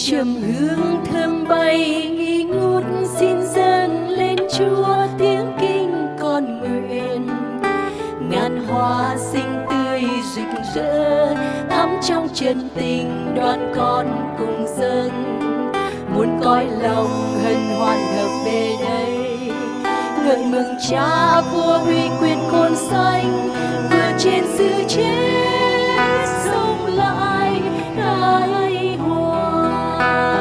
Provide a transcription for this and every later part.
trầm hương thơm bay nghi ngút xin dâng lên Chúa tiếng kinh con nguyện. Ngàn hoa xinh tươi rực rỡ thắm trong chân tình đoàn con cùng dâng. Muốn cõi lòng hân hoan hợp về đây, ngợi mừng Cha vua uy quyền khôn xanh, vượt trên sự chết sống lại đại hoàng.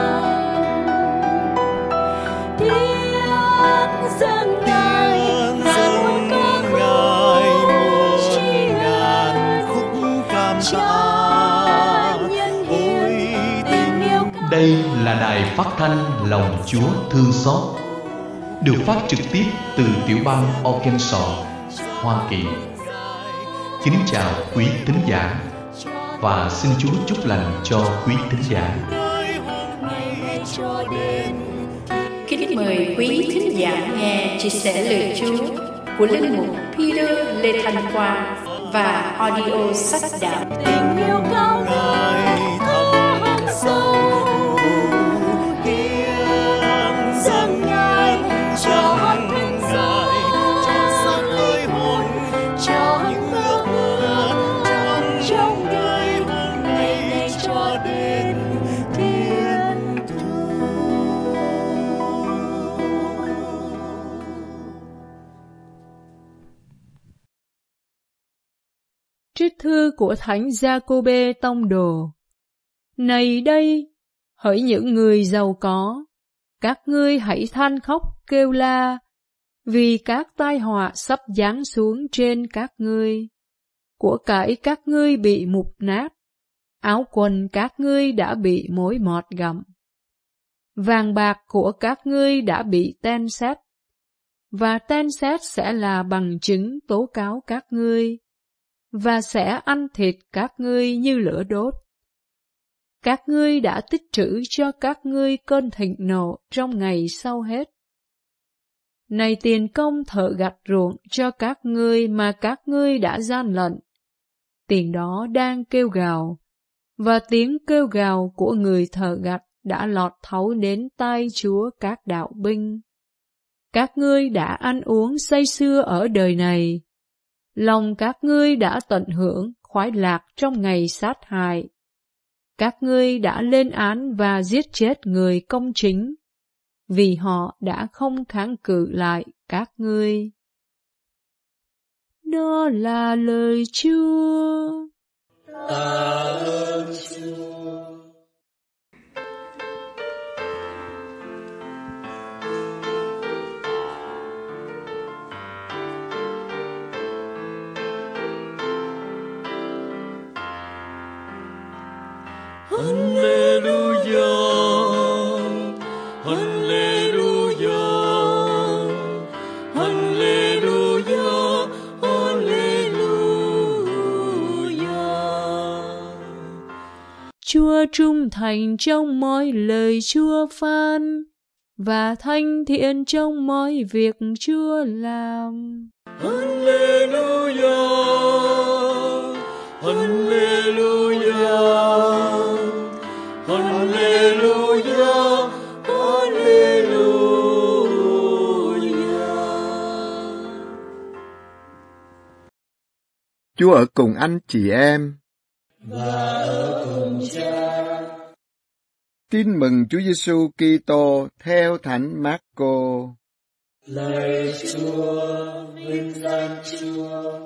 Tiếng dâng Ngài ngàn ca khúc tri ân, Cha nhân hiền tình yêu. Đây là đài phát thanh Lòng Chúa Thương Xót, được phát trực tiếp từ tiểu bang Arkansas, Hoa Kỳ. Kính chào quý thính giả và xin Chúa chúc lành cho quý thính giả. Kính mời quý thính giả nghe chia sẻ lời Chúa của linh mục Peter Lê Thanh Quang và audio sách đạo Tình yêu cao ngời thắm sâu, tiếng dâng Ngài cho thân Ngài, cho sáng hơi hồn, cho những ước mơ trong đời ngày nay cho đến thiên thu. Trích thư của Thánh Gia-cô-bê Tông Đồ. Này đây, hỡi những người giàu có, các ngươi hãy than khóc kêu la, vì các tai họa sắp giáng xuống trên các ngươi. Của cải các ngươi bị mục nát, áo quần các ngươi đã bị mối mọt gặm. Vàng bạc của các ngươi đã bị ten sét, và ten sét sẽ là bằng chứng tố cáo các ngươi, và sẽ ăn thịt các ngươi như lửa đốt. Các ngươi đã tích trữ cho các ngươi cơn thịnh nộ trong ngày sau hết. Này tiền công thợ gặt ruộng cho các ngươi mà các ngươi đã gian lận, tiền đó đang kêu gào, và tiếng kêu gào của người thợ gặt đã lọt thấu đến tai Chúa các đạo binh. Các ngươi đã ăn uống say sưa ở đời này, lòng các ngươi đã tận hưởng khoái lạc trong ngày sát hại. Các ngươi đã lên án và giết chết người công chính, vì họ đã không kháng cự lại các ngươi. Đó là lời Chúa. Tạ ơn Chúa. Hallelujah, hallelujah, hallelujah, hallelujah. Chúa trung thành trong mọi lời Chúa phán, và thanh thiện trong mọi việc Chúa làm. Hallelujah, hallelujah, hallelujah, hallelujah. Chúa ở cùng anh chị em và ở cùng Cha. Tin mừng Chúa Giêsu Kitô theo Thánh Mác-cô. Lạy Chúa, vinh danh Chúa.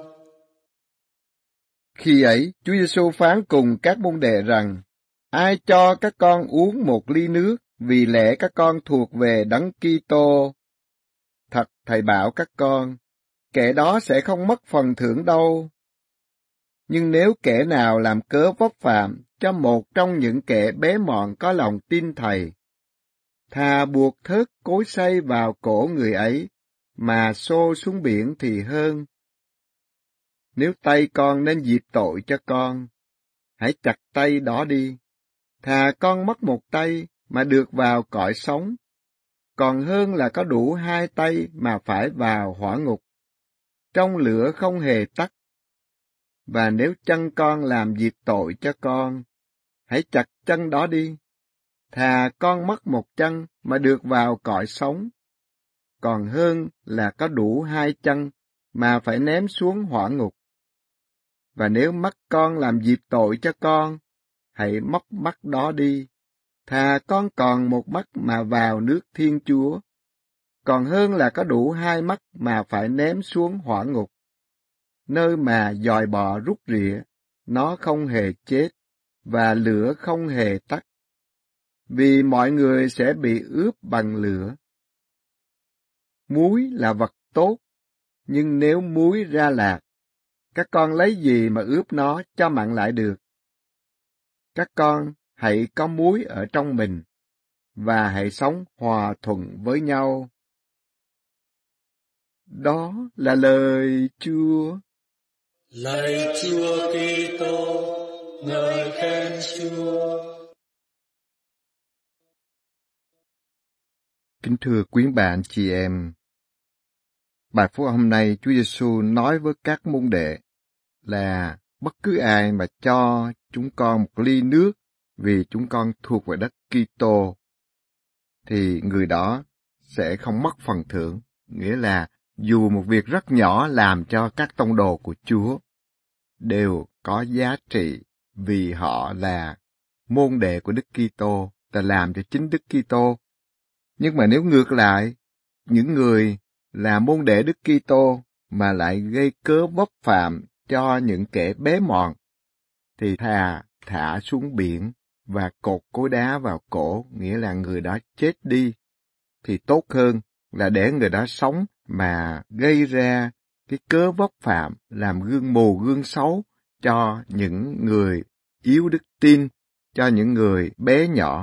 Khi ấy, Chúa Giêsu phán cùng các môn đệ rằng: Ai cho các con uống một ly nước, vì lẽ các con thuộc về Đấng Kitô. Thật Thầy bảo các con, kẻ đó sẽ không mất phần thưởng đâu. Nhưng nếu kẻ nào làm cớ vấp phạm cho một trong những kẻ bé mọn có lòng tin Thầy, thà buộc thớt cối xay vào cổ người ấy, mà xô xuống biển thì hơn. Nếu tay con nên dịp tội cho con, hãy chặt tay đó đi. Thà con mất một tay mà được vào cõi sống, còn hơn là có đủ hai tay mà phải vào hỏa ngục, trong lửa không hề tắt. Và nếu chân con làm dịp tội cho con, hãy chặt chân đó đi. Thà con mất một chân mà được vào cõi sống, còn hơn là có đủ hai chân mà phải ném xuống hỏa ngục. Và nếu mắt con làm dịp tội cho con, hãy móc mắt đó đi. Thà con còn một mắt mà vào nước Thiên Chúa, còn hơn là có đủ hai mắt mà phải ném xuống hỏa ngục, nơi mà giòi bọ rút rỉa, nó không hề chết, và lửa không hề tắt, vì mọi người sẽ bị ướp bằng lửa. Muối là vật tốt, nhưng nếu muối ra lạc, các con lấy gì mà ướp nó cho mặn lại được? Các con hãy có muối ở trong mình, và hãy sống hòa thuận với nhau. Đó là lời Chúa. Lạy Chúa Kitô, ngợi khen Chúa. Kính thưa quý bạn chị em, bài phúc hôm nay Chúa Giêsu nói với các môn đệ là bất cứ ai mà cho chúng con một ly nước vì chúng con thuộc về đất Kitô thì người đó sẽ không mất phần thưởng, nghĩa là dù một việc rất nhỏ làm cho các tông đồ của Chúa đều có giá trị vì họ là môn đệ của Đức Kitô, ta làm cho chính Đức Kitô. Nhưng mà nếu ngược lại, những người là môn đệ Đức Kitô mà lại gây cớ vấp phạm cho những kẻ bé mọn, thì thà thả xuống biển và cột cối đá vào cổ, nghĩa là người đó chết đi, thì tốt hơn là để người đó sống mà gây ra cái cớ vấp phạm, làm gương mù gương xấu cho những người yếu đức tin, cho những người bé nhỏ.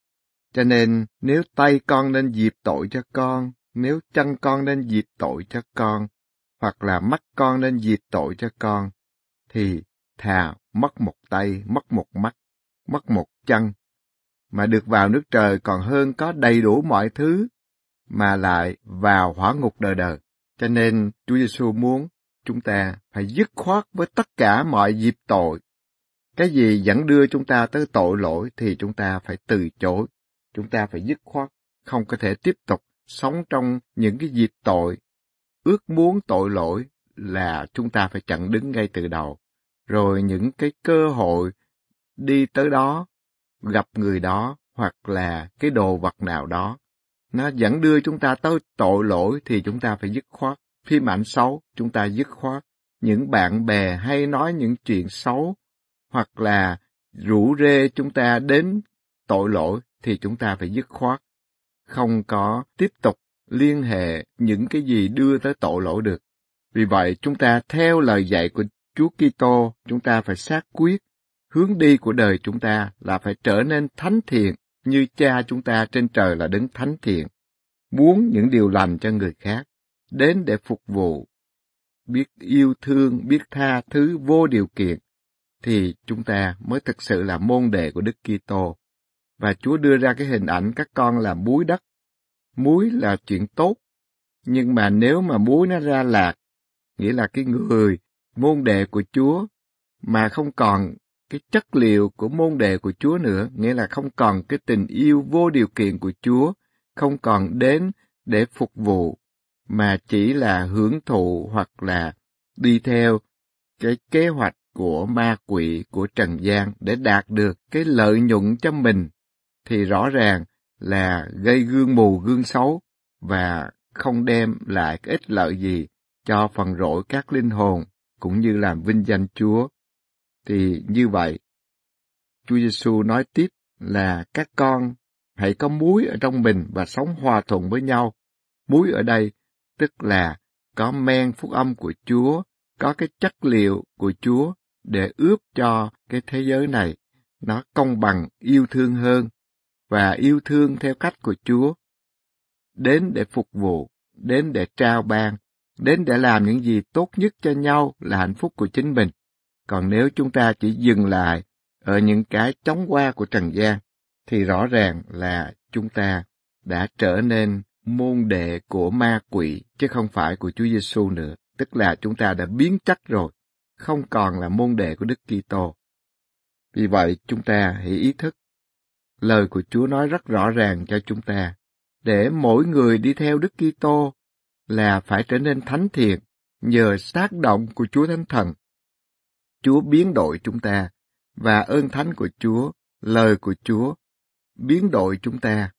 Cho nên nếu tay con nên dịp tội cho con, nếu chân con nên dịp tội cho con, hoặc là mắt con nên dịp tội cho con, thì thà mất một tay, mất một mắt, mất một chân, mà được vào nước trời còn hơn có đầy đủ mọi thứ, mà lại vào hỏa ngục đời đời. Cho nên Chúa Giêsu muốn chúng ta phải dứt khoát với tất cả mọi dịp tội. Cái gì dẫn đưa chúng ta tới tội lỗi thì chúng ta phải từ chối. Chúng ta phải dứt khoát, không có thể tiếp tục sống trong những cái dịp tội. Ước muốn tội lỗi là chúng ta phải chặn đứng ngay từ đầu. Rồi những cái cơ hội đi tới đó, gặp người đó, hoặc là cái đồ vật nào đó, nó dẫn đưa chúng ta tới tội lỗi thì chúng ta phải dứt khoát. Phim ảnh xấu, chúng ta dứt khoát. Những bạn bè hay nói những chuyện xấu, hoặc là rủ rê chúng ta đến tội lỗi, thì chúng ta phải dứt khoát. Không có tiếp tục liên hệ những cái gì đưa tới tội lỗi được. Vì vậy, chúng ta theo lời dạy của Chúa Kitô, chúng ta phải xác quyết. Hướng đi của đời chúng ta là phải trở nên thánh thiện, như Cha chúng ta trên trời là đấng thánh thiện. Muốn những điều lành cho người khác, đến để phục vụ, biết yêu thương, biết tha thứ vô điều kiện, thì chúng ta mới thực sự là môn đệ của Đức Kitô. Và Chúa đưa ra cái hình ảnh các con là muối đất. Muối là chuyện tốt, nhưng mà nếu mà muối nó ra lạc, nghĩa là cái người môn đệ của Chúa mà không còn cái chất liệu của môn đệ của Chúa nữa, nghĩa là không còn cái tình yêu vô điều kiện của Chúa, không còn đến để phục vụ, mà chỉ là hưởng thụ hoặc là đi theo cái kế hoạch của ma quỷ, của trần gian để đạt được cái lợi nhuận cho mình, thì rõ ràng là gây gương mù gương xấu và không đem lại cái ích lợi gì cho phần rỗi các linh hồn, cũng như làm vinh danh Chúa. Thì như vậy, Chúa Giêsu nói tiếp là các con hãy có muối ở trong mình và sống hòa thuận với nhau. Muối ở đây tức là có men phúc âm của Chúa, có cái chất liệu của Chúa để ướp cho cái thế giới này nó công bằng, yêu thương hơn, và yêu thương theo cách của Chúa, đến để phục vụ, đến để trao ban, đến để làm những gì tốt nhất cho nhau là hạnh phúc của chính mình. Còn nếu chúng ta chỉ dừng lại ở những cái chóng qua của trần gian, thì rõ ràng là chúng ta đã trở nên môn đệ của ma quỷ, chứ không phải của Chúa Giêsu nữa. Tức là chúng ta đã biến chất rồi, không còn là môn đệ của Đức Kitô. Vì vậy, chúng ta hãy ý thức, Lời của Chúa nói rất rõ ràng cho chúng ta, để mỗi người đi theo Đức Kitô là phải trở nên thánh thiện nhờ tác động của Chúa Thánh Thần. Chúa biến đổi chúng ta, và ơn thánh của Chúa, lời của Chúa, biến đổi chúng ta.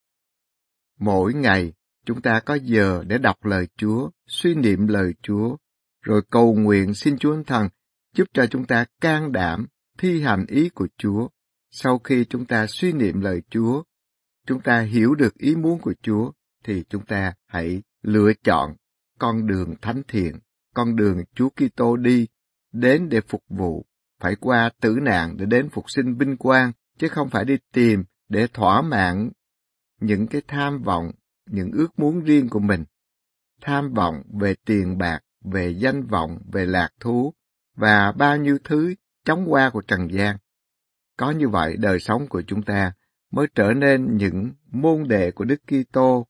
Mỗi ngày, chúng ta có giờ để đọc lời Chúa, suy niệm lời Chúa, rồi cầu nguyện xin Chúa Thánh Thần giúp cho chúng ta can đảm thi hành ý của Chúa. Sau khi chúng ta suy niệm lời Chúa, chúng ta hiểu được ý muốn của Chúa, thì chúng ta hãy lựa chọn con đường thánh thiện, con đường Chúa Kitô đi, đến để phục vụ, phải qua tử nạn để đến phục sinh vinh quang, chứ không phải đi tìm để thỏa mãn những cái tham vọng, những ước muốn riêng của mình. Tham vọng về tiền bạc, về danh vọng, về lạc thú, và bao nhiêu thứ chóng qua của trần gian. Có như vậy, đời sống của chúng ta mới trở nên những môn đệ của Đức Kitô.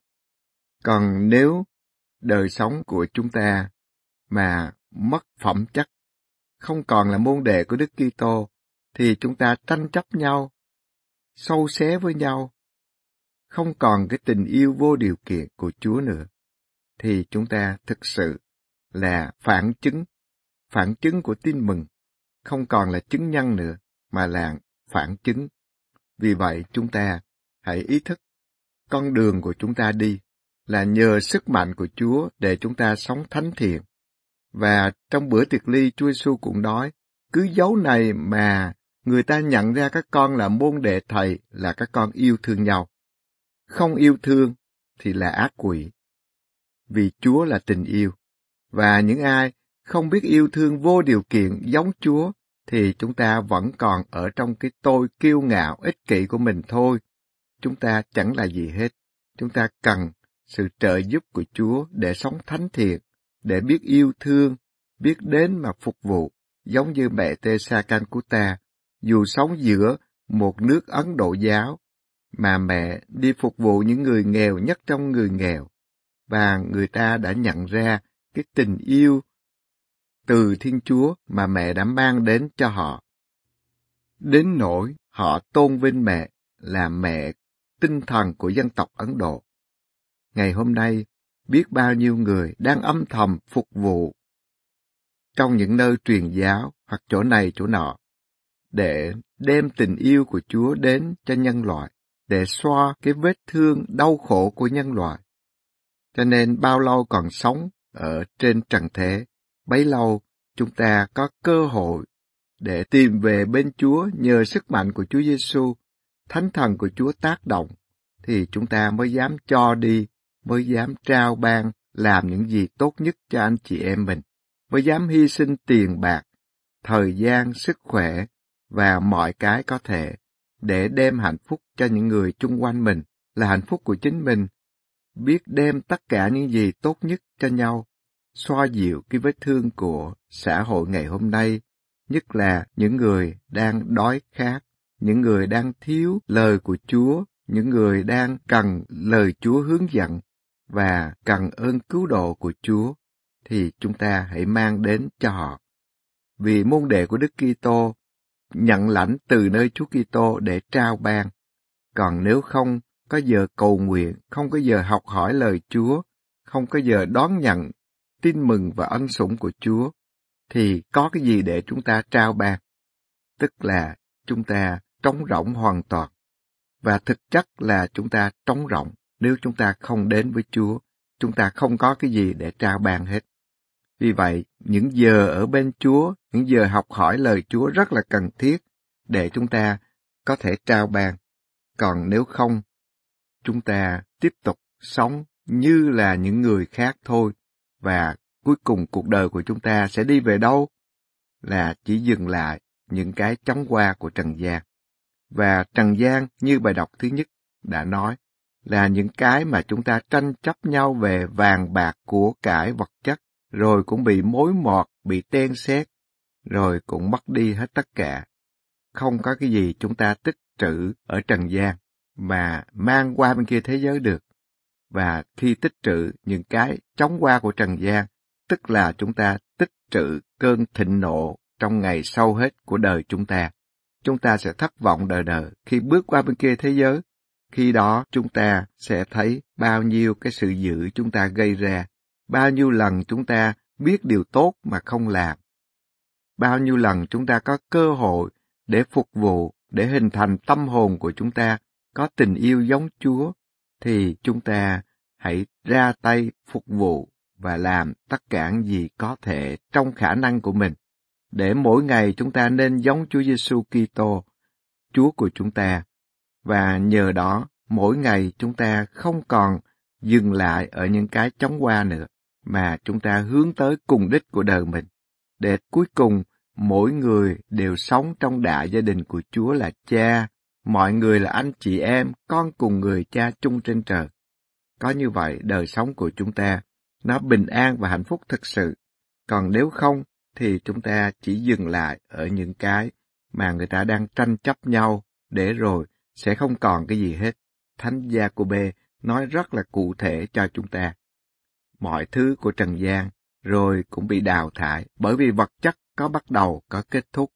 Còn nếu đời sống của chúng ta mà mất phẩm chất, không còn là môn đệ của Đức Kitô, thì chúng ta tranh chấp nhau, sâu xé với nhau, không còn cái tình yêu vô điều kiện của Chúa nữa, thì chúng ta thực sự là phản chứng của tin mừng, không còn là chứng nhân nữa, mà là phản chứng. Vì vậy, chúng ta hãy ý thức con đường của chúng ta đi là nhờ sức mạnh của Chúa để chúng ta sống thánh thiện. Và trong bữa tiệc ly, Chúa Giêsu cũng nói, cứ dấu này mà người ta nhận ra các con là môn đệ Thầy là các con yêu thương nhau. Không yêu thương thì là ác quỷ. Vì Chúa là tình yêu. Và những ai không biết yêu thương vô điều kiện giống Chúa, thì chúng ta vẫn còn ở trong cái tôi kiêu ngạo, ích kỷ của mình thôi. Chúng ta chẳng là gì hết. Chúng ta cần sự trợ giúp của Chúa để sống thánh thiện, để biết yêu thương, biết đến mà phục vụ, giống như mẹ Teresa Calcutta, dù sống giữa một nước Ấn Độ giáo, mà mẹ đi phục vụ những người nghèo nhất trong người nghèo, và người ta đã nhận ra cái tình yêu từ Thiên Chúa mà mẹ đã mang đến cho họ. Đến nỗi họ tôn vinh mẹ là mẹ tinh thần của dân tộc Ấn Độ. Ngày hôm nay, biết bao nhiêu người đang âm thầm phục vụ trong những nơi truyền giáo hoặc chỗ này chỗ nọ, để đem tình yêu của Chúa đến cho nhân loại, để xoa cái vết thương đau khổ của nhân loại. Cho nên bao lâu còn sống ở trên trần thế, bấy lâu chúng ta có cơ hội để tìm về bên Chúa nhờ sức mạnh của Chúa Giêsu, Thánh Thần của Chúa tác động, thì chúng ta mới dám cho đi, mới dám trao ban, làm những gì tốt nhất cho anh chị em mình, mới dám hy sinh tiền bạc, thời gian, sức khỏe và mọi cái có thể để đem hạnh phúc cho những người chung quanh mình, là hạnh phúc của chính mình, biết đem tất cả những gì tốt nhất cho nhau, xoa dịu cái vết thương của xã hội ngày hôm nay, nhất là những người đang đói khát, những người đang thiếu lời của Chúa, những người đang cần lời Chúa hướng dẫn và cần ơn cứu độ của Chúa, thì chúng ta hãy mang đến cho họ. Vì môn đệ của Đức Kitô nhận lãnh từ nơi Chúa Kitô để trao ban. Còn nếu không có giờ cầu nguyện, không có giờ học hỏi lời Chúa, không có giờ đón nhận tin mừng và ân sủng của Chúa, thì có cái gì để chúng ta trao ban? Tức là chúng ta trống rỗng hoàn toàn. Và thực chất là chúng ta trống rỗng. Nếu chúng ta không đến với Chúa, chúng ta không có cái gì để trao ban hết. Vì vậy, những giờ ở bên Chúa, những giờ học hỏi lời Chúa rất là cần thiết để chúng ta có thể trao ban. Còn nếu không, chúng ta tiếp tục sống như là những người khác thôi, và cuối cùng cuộc đời của chúng ta sẽ đi về đâu? Là chỉ dừng lại những cái chóng qua của trần gian. Và trần gian, như bài đọc thứ nhất đã nói, là những cái mà chúng ta tranh chấp nhau về vàng bạc của cải vật chất, rồi cũng bị mối mọt, bị ten xét, rồi cũng mất đi hết tất cả. Không có cái gì chúng ta tích trữ ở trần gian mà mang qua bên kia thế giới được. Và khi tích trữ những cái chóng qua của trần gian, tức là chúng ta tích trữ cơn thịnh nộ trong ngày sau hết của đời chúng ta. chúng ta sẽ thất vọng đời đời khi bước qua bên kia thế giới. Khi đó chúng ta sẽ thấy bao nhiêu cái sự dữ chúng ta gây ra, bao nhiêu lần chúng ta biết điều tốt mà không làm, bao nhiêu lần chúng ta có cơ hội để phục vụ, để hình thành tâm hồn của chúng ta có tình yêu giống Chúa, thì chúng ta hãy ra tay phục vụ và làm tất cả những gì có thể trong khả năng của mình, để mỗi ngày chúng ta nên giống Chúa Giêsu Kitô, Chúa của chúng ta. Và nhờ đó, mỗi ngày chúng ta không còn dừng lại ở những cái chóng qua nữa, mà chúng ta hướng tới cùng đích của đời mình, để cuối cùng mỗi người đều sống trong đại gia đình của Chúa là Cha, mọi người là anh chị em, con cùng người Cha chung trên trời. Có như vậy, đời sống của chúng ta, nó bình an và hạnh phúc thực sự. Còn nếu không, thì chúng ta chỉ dừng lại ở những cái mà người ta đang tranh chấp nhau, để rồi sẽ không còn cái gì hết. Thánh Gia-cô-bê nói rất là cụ thể cho chúng ta. Mọi thứ của trần gian rồi cũng bị đào thải, bởi vì vật chất có bắt đầu, có kết thúc.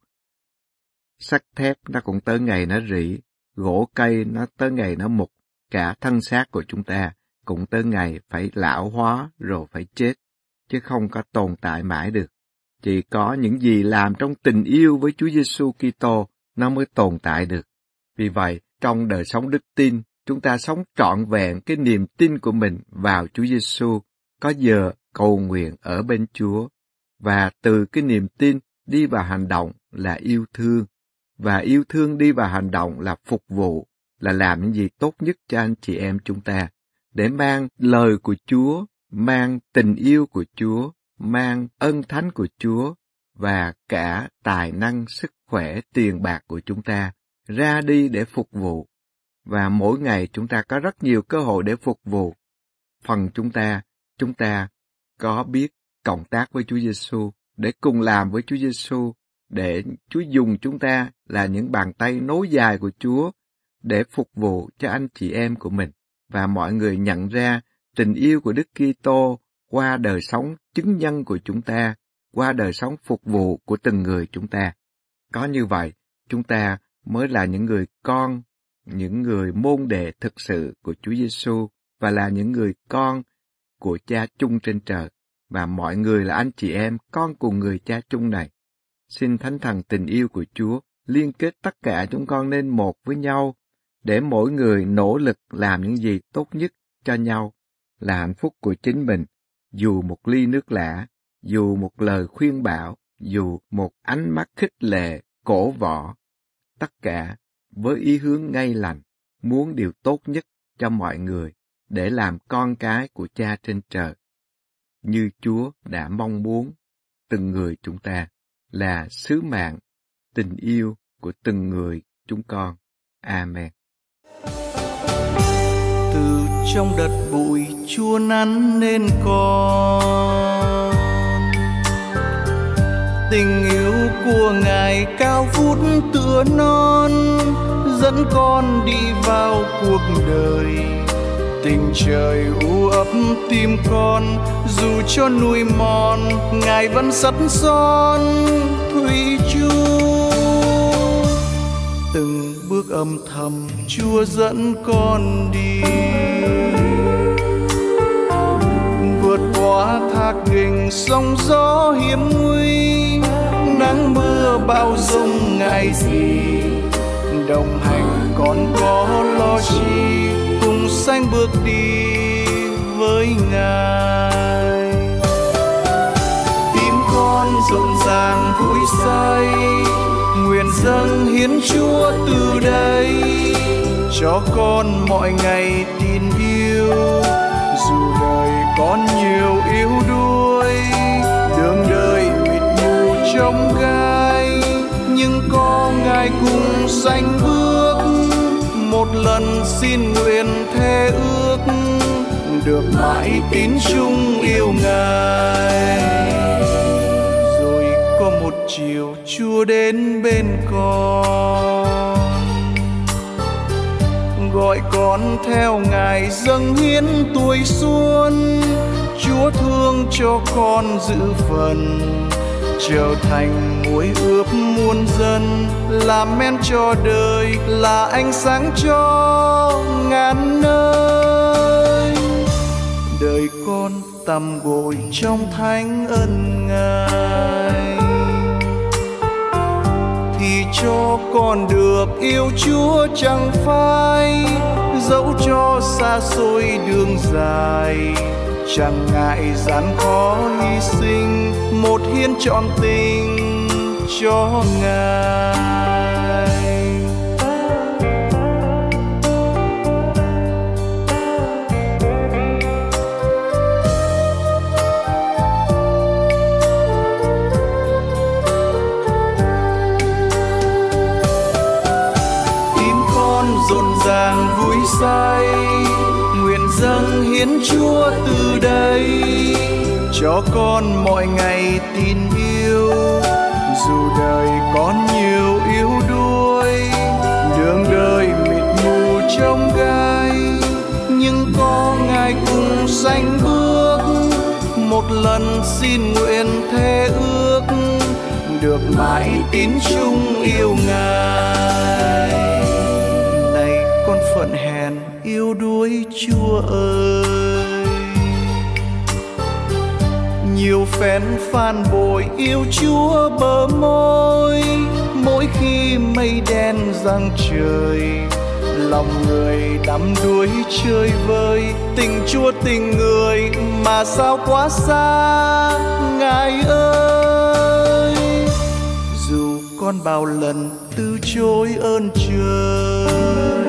Sắt thép nó cũng tới ngày nó rỉ, gỗ cây nó tới ngày nó mục, cả thân xác của chúng ta cũng tới ngày phải lão hóa rồi phải chết, chứ không có tồn tại mãi được. Chỉ có những gì làm trong tình yêu với Chúa Giêsu Kitô nó mới tồn tại được. Vì vậy, trong đời sống đức tin, chúng ta sống trọn vẹn cái niềm tin của mình vào Chúa Giêsu, có giờ cầu nguyện ở bên Chúa, và từ cái niềm tin đi vào hành động là yêu thương, và yêu thương đi vào hành động là phục vụ, là làm những gì tốt nhất cho anh chị em chúng ta, để mang lời của Chúa, mang tình yêu của Chúa, mang ân thánh của Chúa, và cả tài năng, sức khỏe, tiền bạc của chúng ta ra đi để phục vụ. Và mỗi ngày chúng ta có rất nhiều cơ hội để phục vụ. Phần chúng ta có biết cộng tác với Chúa Giêsu, để cùng làm với Chúa Giêsu, để Chúa dùng chúng ta là những bàn tay nối dài của Chúa để phục vụ cho anh chị em của mình, và mọi người nhận ra tình yêu của Đức Kitô qua đời sống chứng nhân của chúng ta, qua đời sống phục vụ của từng người chúng ta. Có như vậy, chúng ta mới là những người con, những người môn đệ thực sự của Chúa Giêsu, và là những người con của Cha chung trên trời, và mọi người là anh chị em con cùng người Cha chung này. Xin Thánh Thần tình yêu của Chúa liên kết tất cả chúng con nên một với nhau, để mỗi người nỗ lực làm những gì tốt nhất cho nhau, là hạnh phúc của chính mình, dù một ly nước lã, dù một lời khuyên bảo, dù một ánh mắt khích lệ, cổ võ, tất cả với ý hướng ngay lành, muốn điều tốt nhất cho mọi người, để làm con cái của Cha trên trời, như Chúa đã mong muốn từng người chúng ta, là sứ mạng tình yêu của từng người chúng con. Amen. Từ trong đất bụi Chúa nắn nên con, tình yêu của Ngài cao vút tựa non, dẫn con đi vào cuộc đời. Tình trời u ấp tim con, dù cho núi mòn Ngài vẫn sắt son thủy chung. Từng bước âm thầm Chúa dẫn con đi, vượt qua thác nghình sóng gió hiểm nguy, nắng mưa bão giông ngại gì, đồng hành con có lo chi, cùng sánh bước đi với Ngài. Tim con rộn ràng vui say, nguyện dâng hiến Chúa từ đây, cho con mọi ngày tin yêu. Dù đời có nhiều yếu đuối, đường đời mịt mù trông gai, nhưng có Ngài cùng sánh bước. Một lần xin nguyện thề ước, được mãi tín chung yêu Ngài. Rồi có một chiều Chúa đến bên con, gọi con theo Ngài dâng hiến tuổi xuân. Chúa thương cho con giữ phần, trở thành muối ướp muôn muôn dân, là men cho đời, là ánh sáng cho ngàn nơi. Đời con tầm gội trong thánh ân Ngài, thì cho con được yêu Chúa chẳng phai. Dẫu cho xa xôi đường dài, chẳng ngại gian khó hy sinh, một hiến trọn tình cho Ngài. Tim con rộn ràng vui say, nguyện dâng hiến Chúa từ đây, cho con mọi ngày tin yêu. Dù đời còn nhiều yếu đuối, đường đời mịt mù trông gai, nhưng có Ngài cùng sánh bước. Một lần xin nguyện thề ước, được mãi tín chung yêu Ngài. Này con phận hèn yếu đuối Chúa ơi, nhiều phen phàn bội yêu Chúa bờ môi. Mỗi khi mây đen giăng trời, lòng người đắm đuối chơi vơi. Tình Chúa tình người mà sao quá xa Ngài ơi. Dù con bao lần từ chối ơn trời,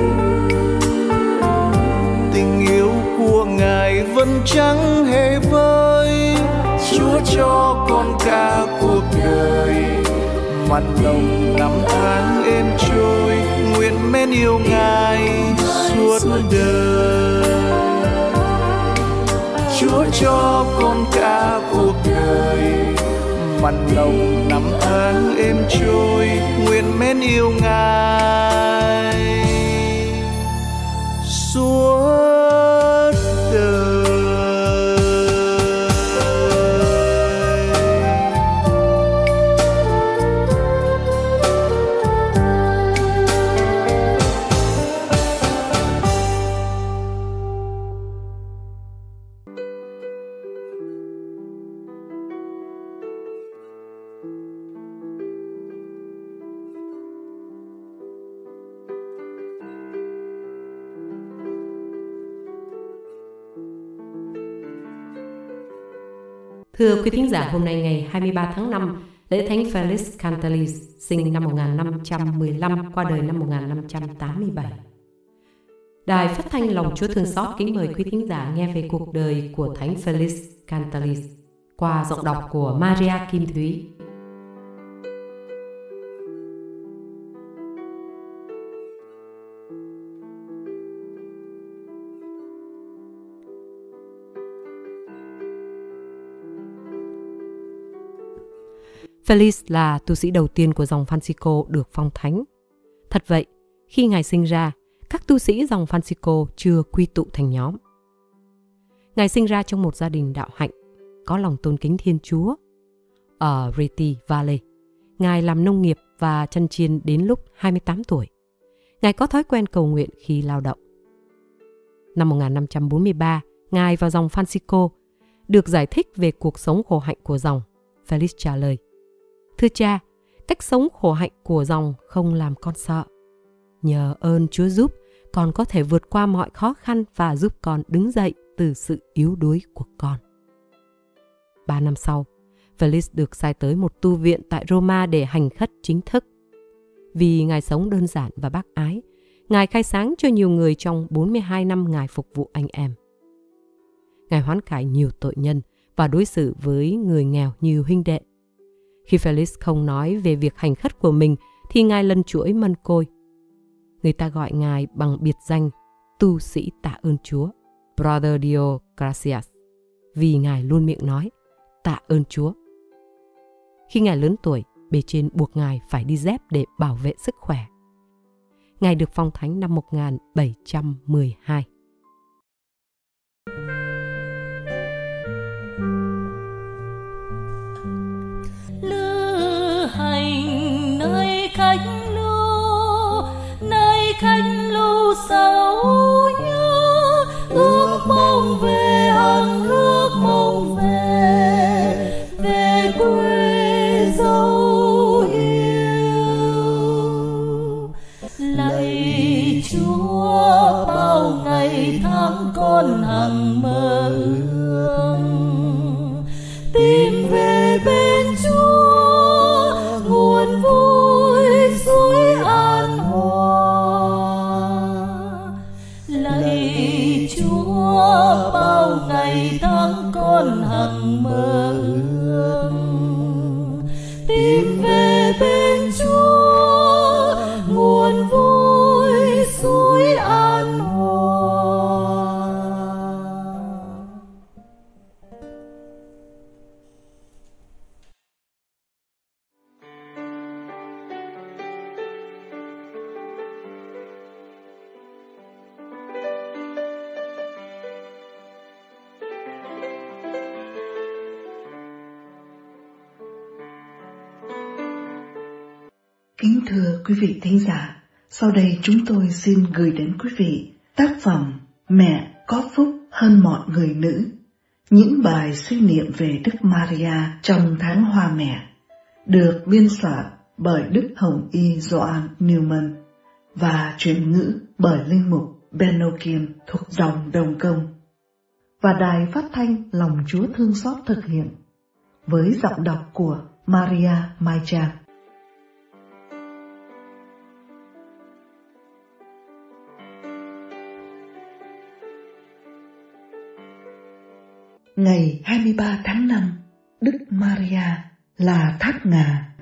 tình yêu của Ngài vẫn chẳng hề vơi. Chúa cho con cả cuộc đời, mặn nồng năm tháng êm trôi. Nguyện mến yêu Ngài suốt đời. Chúa cho con cả cuộc đời, mặn nồng năm tháng êm trôi. Nguyện mến yêu Ngài suốt đời. Thưa quý thính giả, hôm nay ngày 23 tháng 5, lễ thánh Felix Cantalis, sinh năm 1515, qua đời năm 1587. Đài phát thanh Lòng Chúa Thương Xót kính mời quý thính giả nghe về cuộc đời của thánh Felix Cantalis qua giọng đọc của Maria Kim Thúy. Felix là tu sĩ đầu tiên của dòng Francisco được phong thánh. Thật vậy, khi Ngài sinh ra, các tu sĩ dòng Francisco chưa quy tụ thành nhóm. Ngài sinh ra trong một gia đình đạo hạnh, có lòng tôn kính Thiên Chúa. Ở Rieti Valley, Ngài làm nông nghiệp và chăn chiên đến lúc 28 tuổi. Ngài có thói quen cầu nguyện khi lao động. Năm 1543, Ngài vào dòng Francisco. Được giải thích về cuộc sống khổ hạnh của dòng, Felix trả lời: Thưa cha, cách sống khổ hạnh của dòng không làm con sợ. Nhờ ơn Chúa giúp, con có thể vượt qua mọi khó khăn và giúp con đứng dậy từ sự yếu đuối của con. 3 năm sau, Felix được sai tới một tu viện tại Roma để hành khất chính thức. Vì Ngài sống đơn giản và bác ái, Ngài khai sáng cho nhiều người trong 42 năm Ngài phục vụ anh em. Ngài hoán cải nhiều tội nhân và đối xử với người nghèo như huynh đệ. Khi Felix không nói về việc hành khất của mình thì Ngài lần chuỗi mân côi. Người ta gọi Ngài bằng biệt danh tu sĩ tạ ơn Chúa, Brother Dio Gracias, vì Ngài luôn miệng nói tạ ơn Chúa. Khi Ngài lớn tuổi, bề trên buộc Ngài phải đi dép để bảo vệ sức khỏe. Ngài được phong thánh năm 1712. Lữ hành Kính thưa quý vị thính giả, sau đây chúng tôi xin gửi đến quý vị tác phẩm Mẹ có phúc hơn mọi người nữ, những bài suy niệm về Đức Maria trong tháng Hoa Mẹ, được biên soạn bởi Đức Hồng Y Joan Newman và chuyển ngữ bởi Linh mục Benno Kim thuộc dòng Đồng Công, và Đài Phát thanh Lòng Chúa Thương Xót thực hiện, với giọng đọc của Maria Mai Trang. Ngày 23 tháng 5, Đức Maria là tháp ngà.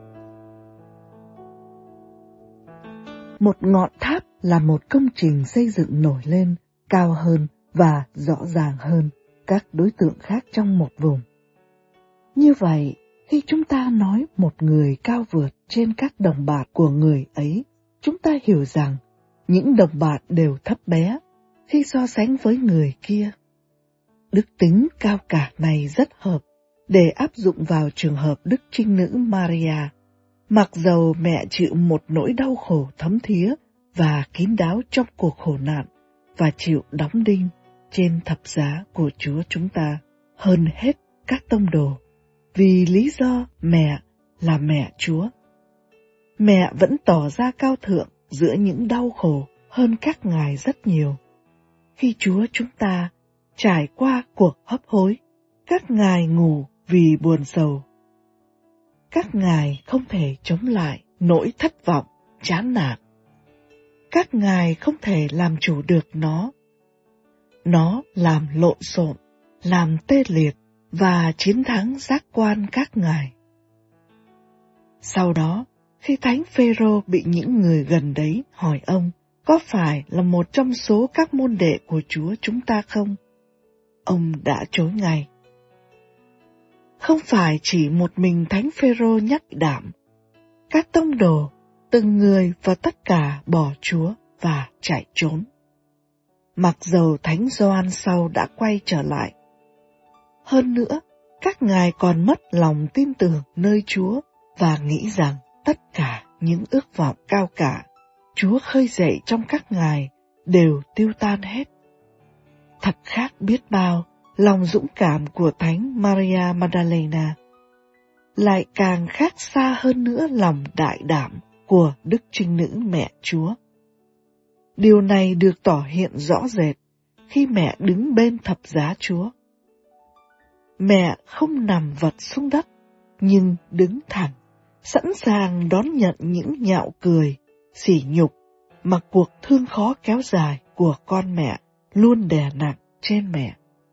Một ngọn tháp là một công trình xây dựng nổi lên, cao hơn và rõ ràng hơn các đối tượng khác trong một vùng. Như vậy, khi chúng ta nói một người cao vượt trên các đồng bạn của người ấy, chúng ta hiểu rằng những đồng bạn đều thấp bé khi so sánh với người kia. Đức tính cao cả này rất hợp để áp dụng vào trường hợp Đức Trinh Nữ Maria, mặc dầu mẹ chịu một nỗi đau khổ thấm thía và kín đáo trong cuộc khổ nạn và chịu đóng đinh trên thập giá của Chúa chúng ta hơn hết các tông đồ, vì lý do mẹ là mẹ Chúa. Mẹ vẫn tỏ ra cao thượng giữa những đau khổ hơn các ngài rất nhiều. Khi Chúa chúng ta trải qua cuộc hấp hối, các ngài ngủ vì buồn sầu. Các ngài không thể chống lại nỗi thất vọng, chán nản. Các ngài không thể làm chủ được nó. Nó làm lộn xộn, làm tê liệt và chiến thắng giác quan các ngài. Sau đó, khi Thánh Phêrô bị những người gần đấy hỏi ông có phải là một trong số các môn đệ của Chúa chúng ta không, ông đã chối ngay. Không phải chỉ một mình Thánh Phêrô nhắc đảm, các tông đồ, từng người và tất cả bỏ Chúa và chạy trốn. Mặc dầu Thánh Gioan sau đã quay trở lại. Hơn nữa, các ngài còn mất lòng tin tưởng nơi Chúa và nghĩ rằng tất cả những ước vọng cao cả Chúa khơi dậy trong các ngài đều tiêu tan hết. Thật khác biết bao lòng dũng cảm của Thánh Maria Magdalena, lại càng khác xa hơn nữa lòng đại đảm của Đức Trinh Nữ Mẹ Chúa. Điều này được tỏ hiện rõ rệt khi mẹ đứng bên thập giá Chúa. Mẹ không nằm vật xuống đất, nhưng đứng thẳng, sẵn sàng đón nhận những nhạo cười, sỉ nhục mà cuộc thương khó kéo dài của con mẹ luôn đè nặng trên mẹ.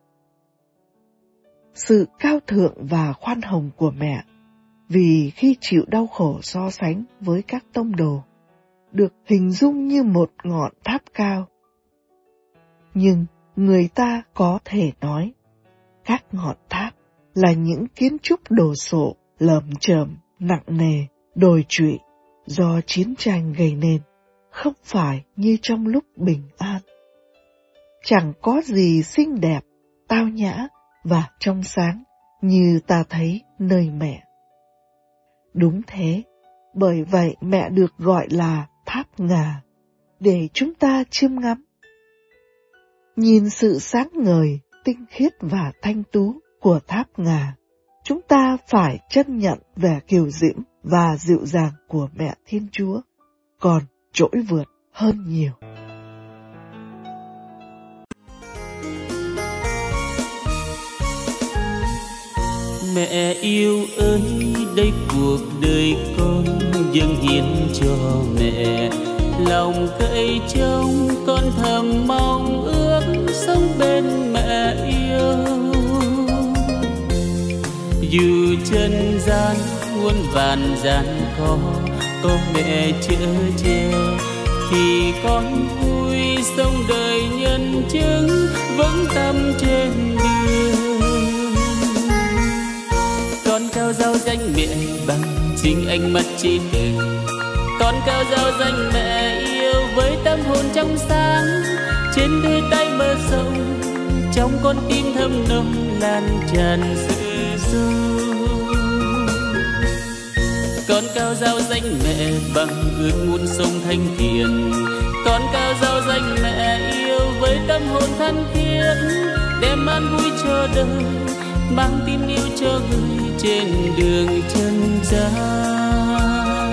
Sự cao thượng và khoan hồng của mẹ, vì khi chịu đau khổ so sánh với các tông đồ, được hình dung như một ngọn tháp cao. Nhưng người ta có thể nói, các ngọn tháp là những kiến trúc đồ sộ, lởm chởm, nặng nề, đồi trụy, do chiến tranh gây nên, không phải như trong lúc bình an. Chẳng có gì xinh đẹp, tao nhã và trong sáng như ta thấy nơi mẹ. Đúng thế, bởi vậy mẹ được gọi là tháp ngà, để chúng ta chiêm ngắm. Nhìn sự sáng ngời, tinh khiết và thanh tú của tháp ngà, chúng ta phải trân nhận vẻ kiều diễm và dịu dàng của mẹ Thiên Chúa, còn trỗi vượt hơn nhiều. Mẹ yêu ơi, đây cuộc đời con dâng hiến cho mẹ. Lòng cậy trông con thầm mong ước sống bên mẹ yêu. Dù chân gian muôn vàn gian khó, có mẹ chở che thì con vui sống đời nhân chứng vững tâm trên đường. Con cao dao danh mẹ bằng chính ánh mắt trí tuệ, con cao dao danh mẹ yêu với tâm hồn trong sáng. Trên đôi tay mơ rộng, trong con tim thâm nồng lan tràn sự sâu. Con cao dao danh mẹ bằng ước muốn sống thanh thiện. Con cao dao danh mẹ yêu với tâm hồn thân thiết, đem an vui cho đời, mang tin yêu cho người trên đường chân gian.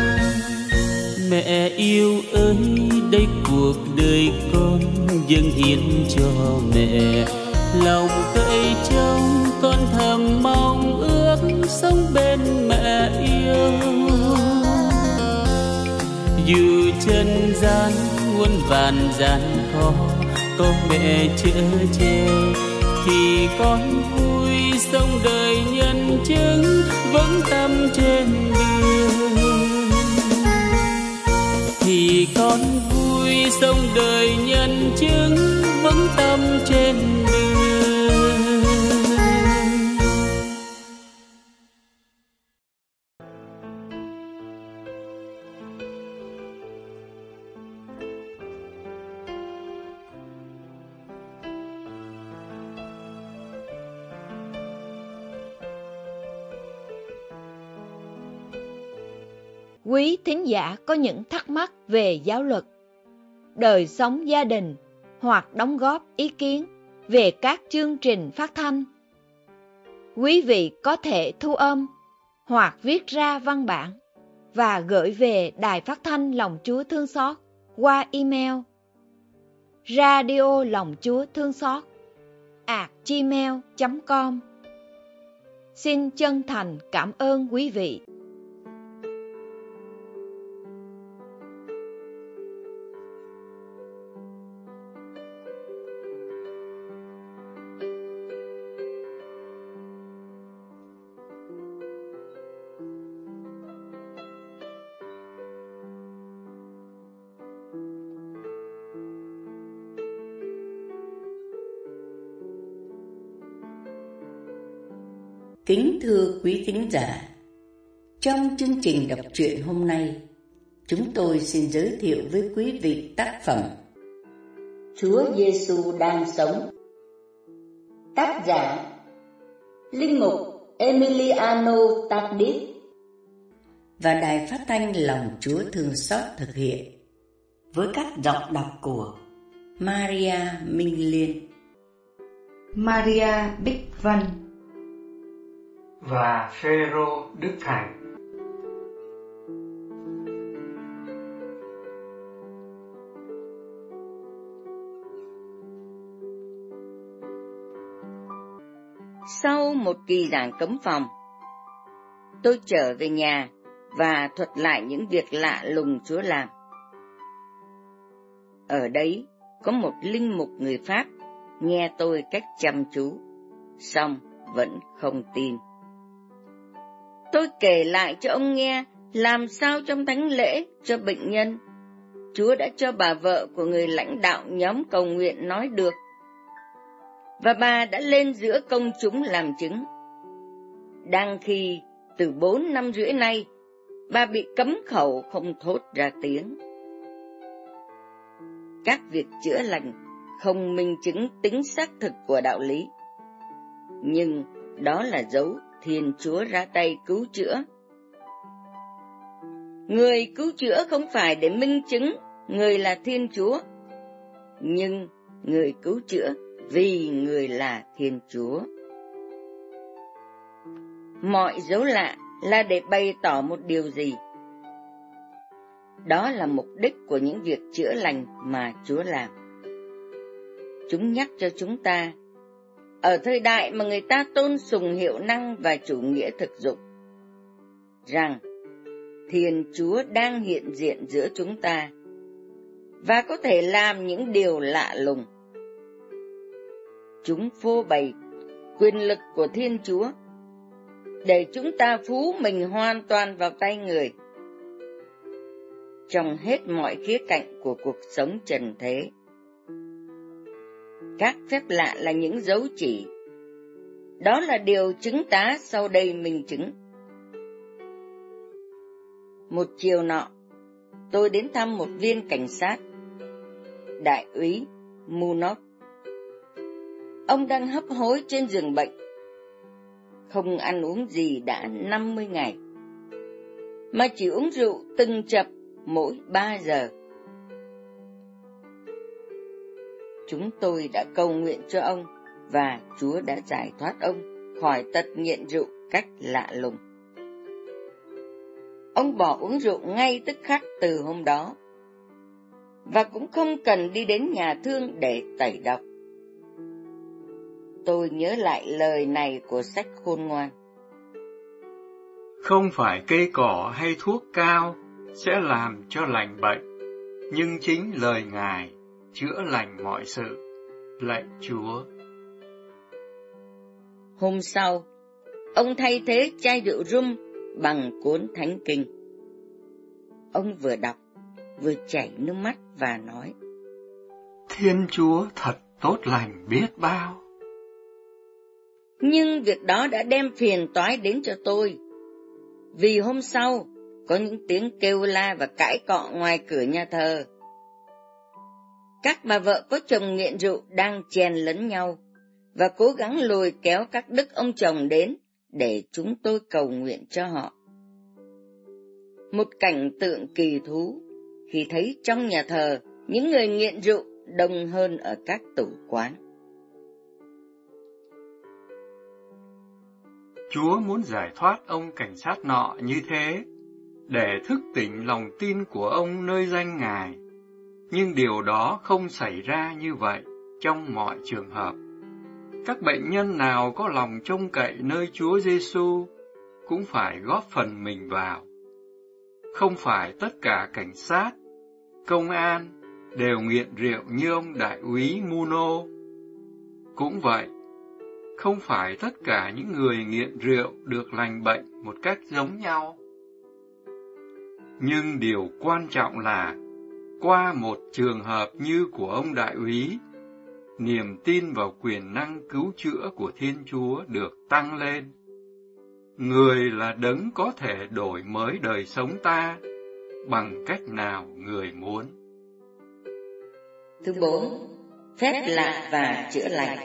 Mẹ yêu ơi, đây cuộc đời con dâng hiến cho mẹ. Lòng cậy trông con thầm mong ước sống bên mẹ yêu. Dù chân gian muôn vàn gian khó, có mẹ chở che thì con vui sống đời nhân chứng, vững tâm trên đường. Thì con vui sống đời nhân chứng, vững tâm trên đường. Quý thính giả có những thắc mắc về giáo luật, đời sống gia đình hoặc đóng góp ý kiến về các chương trình phát thanh, quý vị có thể thu âm hoặc viết ra văn bản và gửi về Đài Phát thanh Lòng Chúa Thương Xót qua email radiolongchuatương-xót@gmail.com. Xin chân thành cảm ơn quý vị. Kính thưa quý thính giả, trong chương trình đọc truyện hôm nay, chúng tôi xin giới thiệu với quý vị tác phẩm Chúa Giêsu đang sống. Tác giả Linh mục Emiliano Tardif và Đài Phát thanh Lòng Chúa Thương Xót thực hiện với các giọng đọc của Maria Minh Liên, Maria Bích Vân và Phêrô Đức Thành. Sau một kỳ giảng cấm phòng, tôi trở về nhà và thuật lại những việc lạ lùng Chúa làm. Ở đấy có một linh mục người Pháp nghe tôi cách chăm chú, song vẫn không tin. Tôi kể lại cho ông nghe làm sao trong thánh lễ cho bệnh nhân, Chúa đã cho bà vợ của người lãnh đạo nhóm cầu nguyện nói được, và bà đã lên giữa công chúng làm chứng. Đang khi từ 4 năm rưỡi nay, bà bị cấm khẩu không thốt ra tiếng. Các việc chữa lành không minh chứng tính xác thực của đạo lý, nhưng đó là dấu Thiên Chúa ra tay cứu chữa. Người cứu chữa không phải để minh chứng người là Thiên Chúa, nhưng người cứu chữa vì người là Thiên Chúa. Mọi dấu lạ là để bày tỏ một điều gì? Đó là mục đích của những việc chữa lành mà Chúa làm. Chúng nhắc cho chúng ta, ở thời đại mà người ta tôn sùng hiệu năng và chủ nghĩa thực dụng, rằng Thiên Chúa đang hiện diện giữa chúng ta và có thể làm những điều lạ lùng. Chúng phô bày quyền lực của Thiên Chúa để chúng ta phú mình hoàn toàn vào tay người. Trong hết mọi khía cạnh của cuộc sống trần thế, các phép lạ là những dấu chỉ. Đó là điều chứng tá sau đây minh chứng. Một chiều nọ, tôi đến thăm một viên cảnh sát, đại úy Munot. Ông đang hấp hối trên giường bệnh, không ăn uống gì đã 50 ngày. mà chỉ uống rượu từng chập mỗi 3 giờ. Chúng tôi đã cầu nguyện cho ông và Chúa đã giải thoát ông khỏi tật nghiện rượu cách lạ lùng. Ông bỏ uống rượu ngay tức khắc từ hôm đó, và cũng không cần đi đến nhà thương để tẩy độc. Tôi nhớ lại lời này của sách khôn ngoan. Không phải cây cỏ hay thuốc cao sẽ làm cho lành bệnh, nhưng chính lời Ngài chữa lành mọi sự. Lạy Chúa. Hôm sau, ông thay thế chai rượu rum bằng cuốn Thánh Kinh. Ông vừa đọc, vừa chảy nước mắt và nói: Thiên Chúa thật tốt lành biết bao. Nhưng việc đó đã đem phiền toái đến cho tôi, vì hôm sau có những tiếng kêu la và cãi cọ ngoài cửa nhà thờ. Các bà vợ có chồng nghiện rượu đang chèn lấn nhau và cố gắng lôi kéo các đức ông chồng đến để chúng tôi cầu nguyện cho họ. Một cảnh tượng kỳ thú khi thấy trong nhà thờ những người nghiện rượu đông hơn ở các tử quán. Chúa muốn giải thoát ông cảnh sát nọ như thế, để thức tỉnh lòng tin của ông nơi danh Ngài. Nhưng điều đó không xảy ra như vậy trong mọi trường hợp. Các bệnh nhân nào có lòng trông cậy nơi Chúa Giêsu cũng phải góp phần mình vào. Không phải tất cả cảnh sát, công an đều nghiện rượu như ông đại úy Muno. Cũng vậy, không phải tất cả những người nghiện rượu được lành bệnh một cách giống nhau. Nhưng điều quan trọng là, qua một trường hợp như của ông đại úy, niềm tin vào quyền năng cứu chữa của Thiên Chúa được tăng lên. Người là đấng có thể đổi mới đời sống ta bằng cách nào người muốn. Thứ 4. Phép lạ và chữa lành.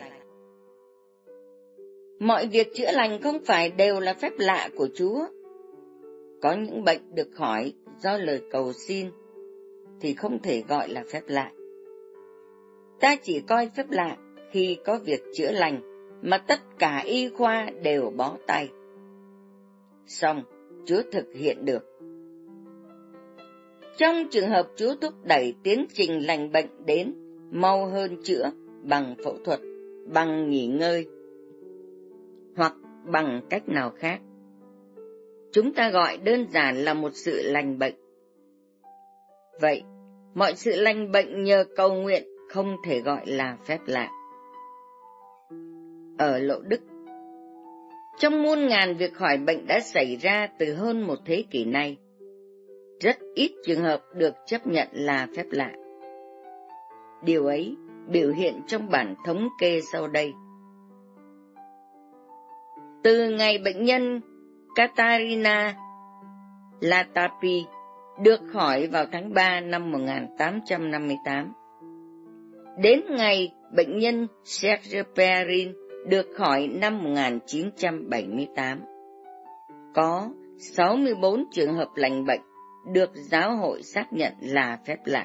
Mọi việc chữa lành không phải đều là phép lạ của Chúa. Có những bệnh được khỏi do lời cầu xin thì không thể gọi là phép lạ. Ta chỉ coi phép lạ khi có việc chữa lành mà tất cả y khoa đều bó tay. Song Chúa thực hiện được. Trong trường hợp Chúa thúc đẩy tiến trình lành bệnh đến mau hơn chữa bằng phẫu thuật, bằng nghỉ ngơi, hoặc bằng cách nào khác, chúng ta gọi đơn giản là một sự lành bệnh. Vậy, mọi sự lành bệnh nhờ cầu nguyện không thể gọi là phép lạ. Ở Lộ Đức, trong muôn ngàn việc khỏi bệnh đã xảy ra từ hơn một thế kỷ nay, rất ít trường hợp được chấp nhận là phép lạ. Điều ấy biểu hiện trong bản thống kê sau đây. Từ ngày bệnh nhân Katarina Latapi được khỏi vào tháng 3 năm 1858, đến ngày bệnh nhân Serge Perrin được khỏi năm 1978, có 64 trường hợp lành bệnh được giáo hội xác nhận là phép lạ.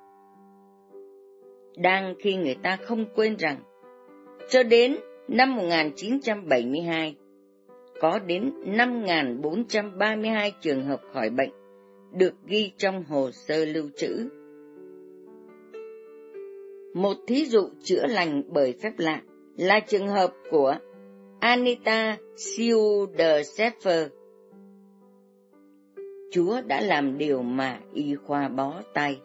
Đang khi người ta không quên rằng, cho đến năm 1972, có đến 5.432 trường hợp khỏi bệnh được ghi trong hồ sơ lưu trữ. Một thí dụ chữa lành bởi phép lạ là trường hợp của Anita Siudersefer. Chúa đã làm điều mà y khoa bó tay.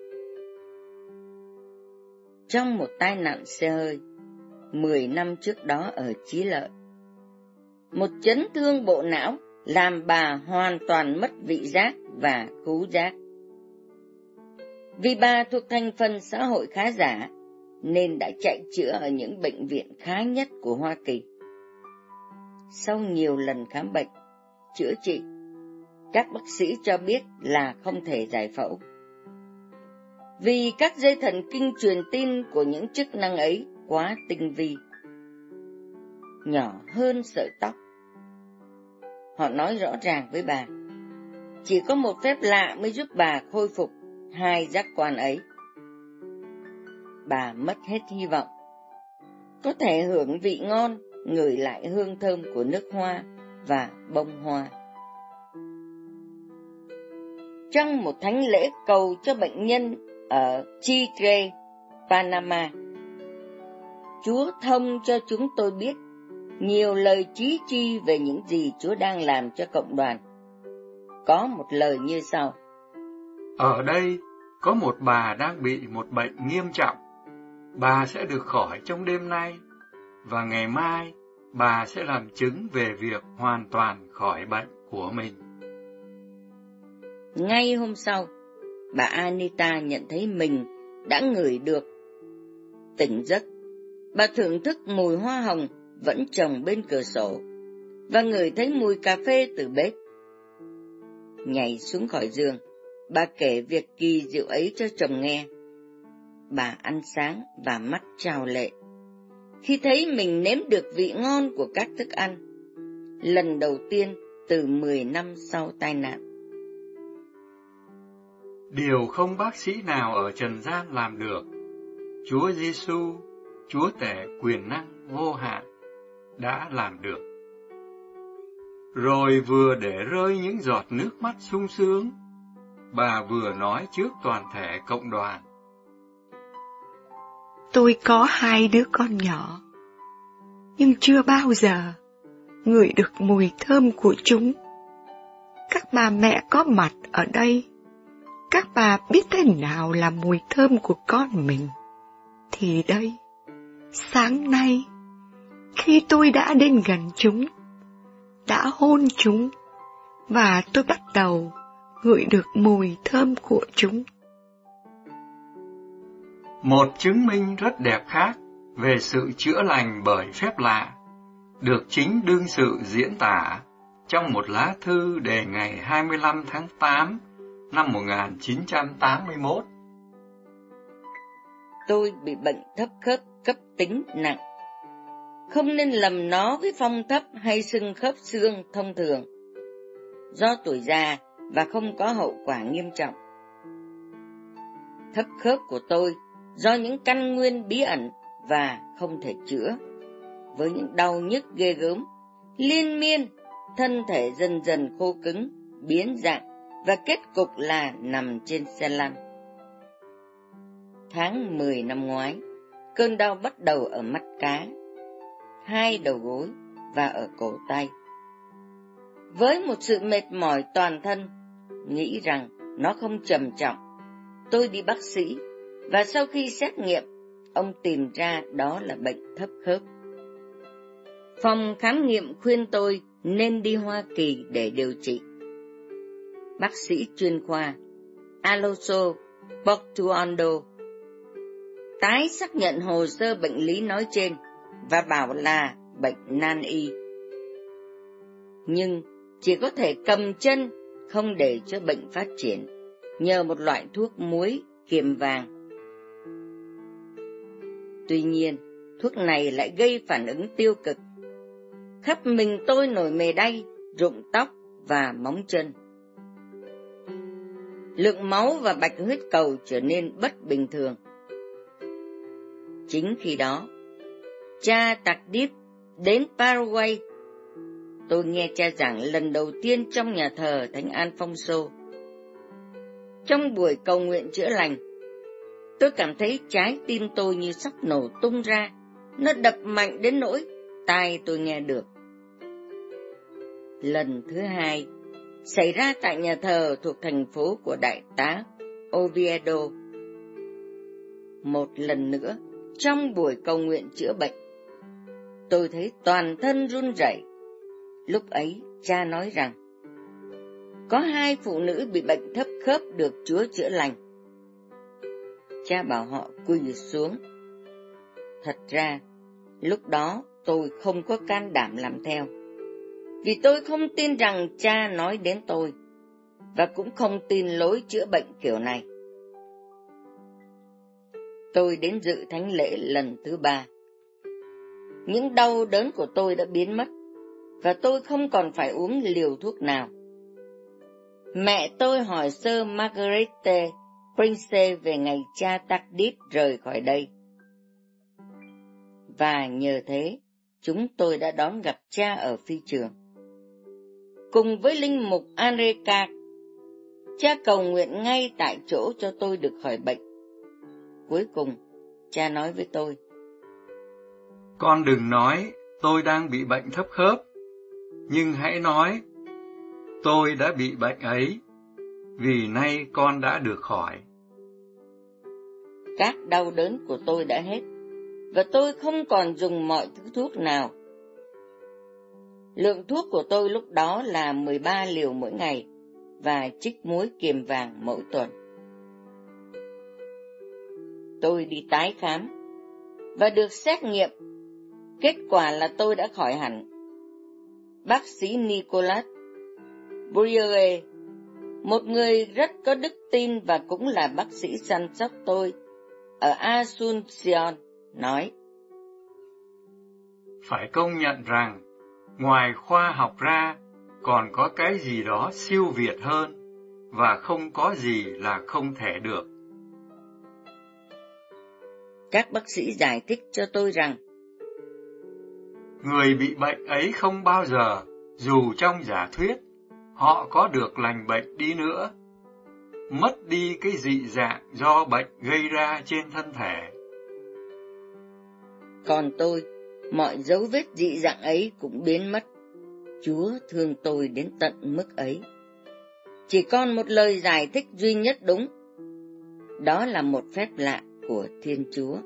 Trong một tai nạn xe hơi 10 năm trước đó ở Chí Lợi, một chấn thương bộ não làm bà hoàn toàn mất vị giác và khứu giác. Vì bà thuộc thành phần xã hội khá giả, nên đã chạy chữa ở những bệnh viện khá nhất của Hoa Kỳ. Sau nhiều lần khám bệnh, chữa trị, các bác sĩ cho biết là không thể giải phẫu. Vì các dây thần kinh truyền tin của những chức năng ấy quá tinh vi, nhỏ hơn sợi tóc. Họ nói rõ ràng với bà, chỉ có một phép lạ mới giúp bà khôi phục hai giác quan ấy. Bà mất hết hy vọng. Có thể hưởng vị ngon, ngửi lại hương thơm của nước hoa và bông hoa. Trong một thánh lễ cầu cho bệnh nhân ở Chitre, Panama, Chúa thông cho chúng tôi biết nhiều lời chí chi về những gì Chúa đang làm cho cộng đoàn. Có một lời như sau: Ở đây có một bà đang bị một bệnh nghiêm trọng. Bà sẽ được khỏi trong đêm nay, và ngày mai bà sẽ làm chứng về việc hoàn toàn khỏi bệnh của mình. Ngay hôm sau, bà Anita nhận thấy mình đã ngửi được. Tỉnh giấc, bà thưởng thức mùi hoa hồng vẫn trồng bên cửa sổ, và ngửi thấy mùi cà phê từ bếp. Nhảy xuống khỏi giường, bà kể việc kỳ diệu ấy cho chồng nghe. Bà ăn sáng và mắt trào lệ khi thấy mình nếm được vị ngon của các thức ăn, lần đầu tiên từ 10 năm sau tai nạn. Điều không bác sĩ nào ở trần gian làm được, Chúa Giêsu, Chúa Tể quyền năng vô hạn, đã làm được. Rồi vừa để rơi những giọt nước mắt sung sướng, bà vừa nói trước toàn thể cộng đoàn: Tôi có 2 đứa con nhỏ, nhưng chưa bao giờ ngửi được mùi thơm của chúng. Các bà mẹ có mặt ở đây, các bà biết thế nào là mùi thơm của con mình. Thì đây, sáng nay, khi tôi đã đến gần chúng, đã hôn chúng, và tôi bắt đầu ngửi được mùi thơm của chúng. Một chứng minh rất đẹp khác về sự chữa lành bởi phép lạ được chính đương sự diễn tả trong một lá thư đề ngày 25 tháng 8 năm 1981. Tôi bị bệnh thấp khớp cấp tính nặng. Không nên lầm nó với phong thấp hay sưng khớp xương thông thường. Do tuổi già và không có hậu quả nghiêm trọng. Thấp khớp của tôi do những căn nguyên bí ẩn và không thể chữa, với những đau nhức ghê gớm, liên miên, thân thể dần dần khô cứng, biến dạng và kết cục là nằm trên xe lăn. Tháng 10 năm ngoái, cơn đau bắt đầu ở mắt cá, 2 đầu gối và ở cổ tay. Với một sự mệt mỏi toàn thân, nghĩ rằng nó không trầm trọng, tôi đi bác sĩ, và sau khi xét nghiệm, ông tìm ra đó là bệnh thấp khớp. Phòng khám nghiệm khuyên tôi nên đi Hoa Kỳ để điều trị. Bác sĩ chuyên khoa Alonso Portuondo tái xác nhận hồ sơ bệnh lý nói trên và bảo là bệnh nan y. Nhưng chỉ có thể cầm chân, không để cho bệnh phát triển, nhờ một loại thuốc muối kiềm vàng. Tuy nhiên, thuốc này lại gây phản ứng tiêu cực. Khắp mình tôi nổi mề đay, rụng tóc và móng chân. Lượng máu và bạch huyết cầu trở nên bất bình thường. Chính khi đó, cha Tardif đến Paraguay. Tôi nghe cha giảng lần đầu tiên trong nhà thờ Thánh Alfonso. Trong buổi cầu nguyện chữa lành, tôi cảm thấy trái tim tôi như sắp nổ tung ra. Nó đập mạnh đến nỗi tai tôi nghe được. Lần thứ 2 xảy ra tại nhà thờ thuộc thành phố của đại tá Oviedo. Một lần nữa, trong buổi cầu nguyện chữa bệnh, tôi thấy toàn thân run rẩy. Lúc ấy, cha nói rằng có 2 phụ nữ bị bệnh thấp khớp được Chúa chữa lành. Cha bảo họ quỳ xuống. Thật ra, lúc đó tôi không có can đảm làm theo, vì tôi không tin rằng cha nói đến tôi, và cũng không tin lối chữa bệnh kiểu này. Tôi đến dự thánh lễ lần thứ 3. Những đau đớn của tôi đã biến mất, và tôi không còn phải uống liều thuốc nào. Mẹ tôi hỏi sơ Marguerite Prince về ngày cha Tardif rời khỏi đây. Và nhờ thế, chúng tôi đã đón gặp cha ở phi trường. Cùng với linh mục Enrica, cha cầu nguyện ngay tại chỗ cho tôi được khỏi bệnh. Cuối cùng, cha nói với tôi: Con đừng nói tôi đang bị bệnh thấp khớp, nhưng hãy nói tôi đã bị bệnh ấy, vì nay con đã được khỏi. Các đau đớn của tôi đã hết, và tôi không còn dùng mọi thứ thuốc nào. Lượng thuốc của tôi lúc đó là 13 liều mỗi ngày, và chích muối kiềm vàng mỗi tuần. Tôi đi tái khám, và được xét nghiệm. Kết quả là tôi đã khỏi hẳn. Bác sĩ Nicolas Bourrier, một người rất có đức tin và cũng là bác sĩ săn sóc tôi ở Asunción, nói: Phải công nhận rằng, ngoài khoa học ra, còn có cái gì đó siêu việt hơn, và không có gì là không thể được. Các bác sĩ giải thích cho tôi rằng, người bị bệnh ấy không bao giờ, dù trong giả thuyết, họ có được lành bệnh đi nữa, mất đi cái dị dạng do bệnh gây ra trên thân thể. Còn tôi, mọi dấu vết dị dạng ấy cũng biến mất. Chúa thương tôi đến tận mức ấy. Chỉ còn một lời giải thích duy nhất đúng. Đó là một phép lạ của Thiên Chúa.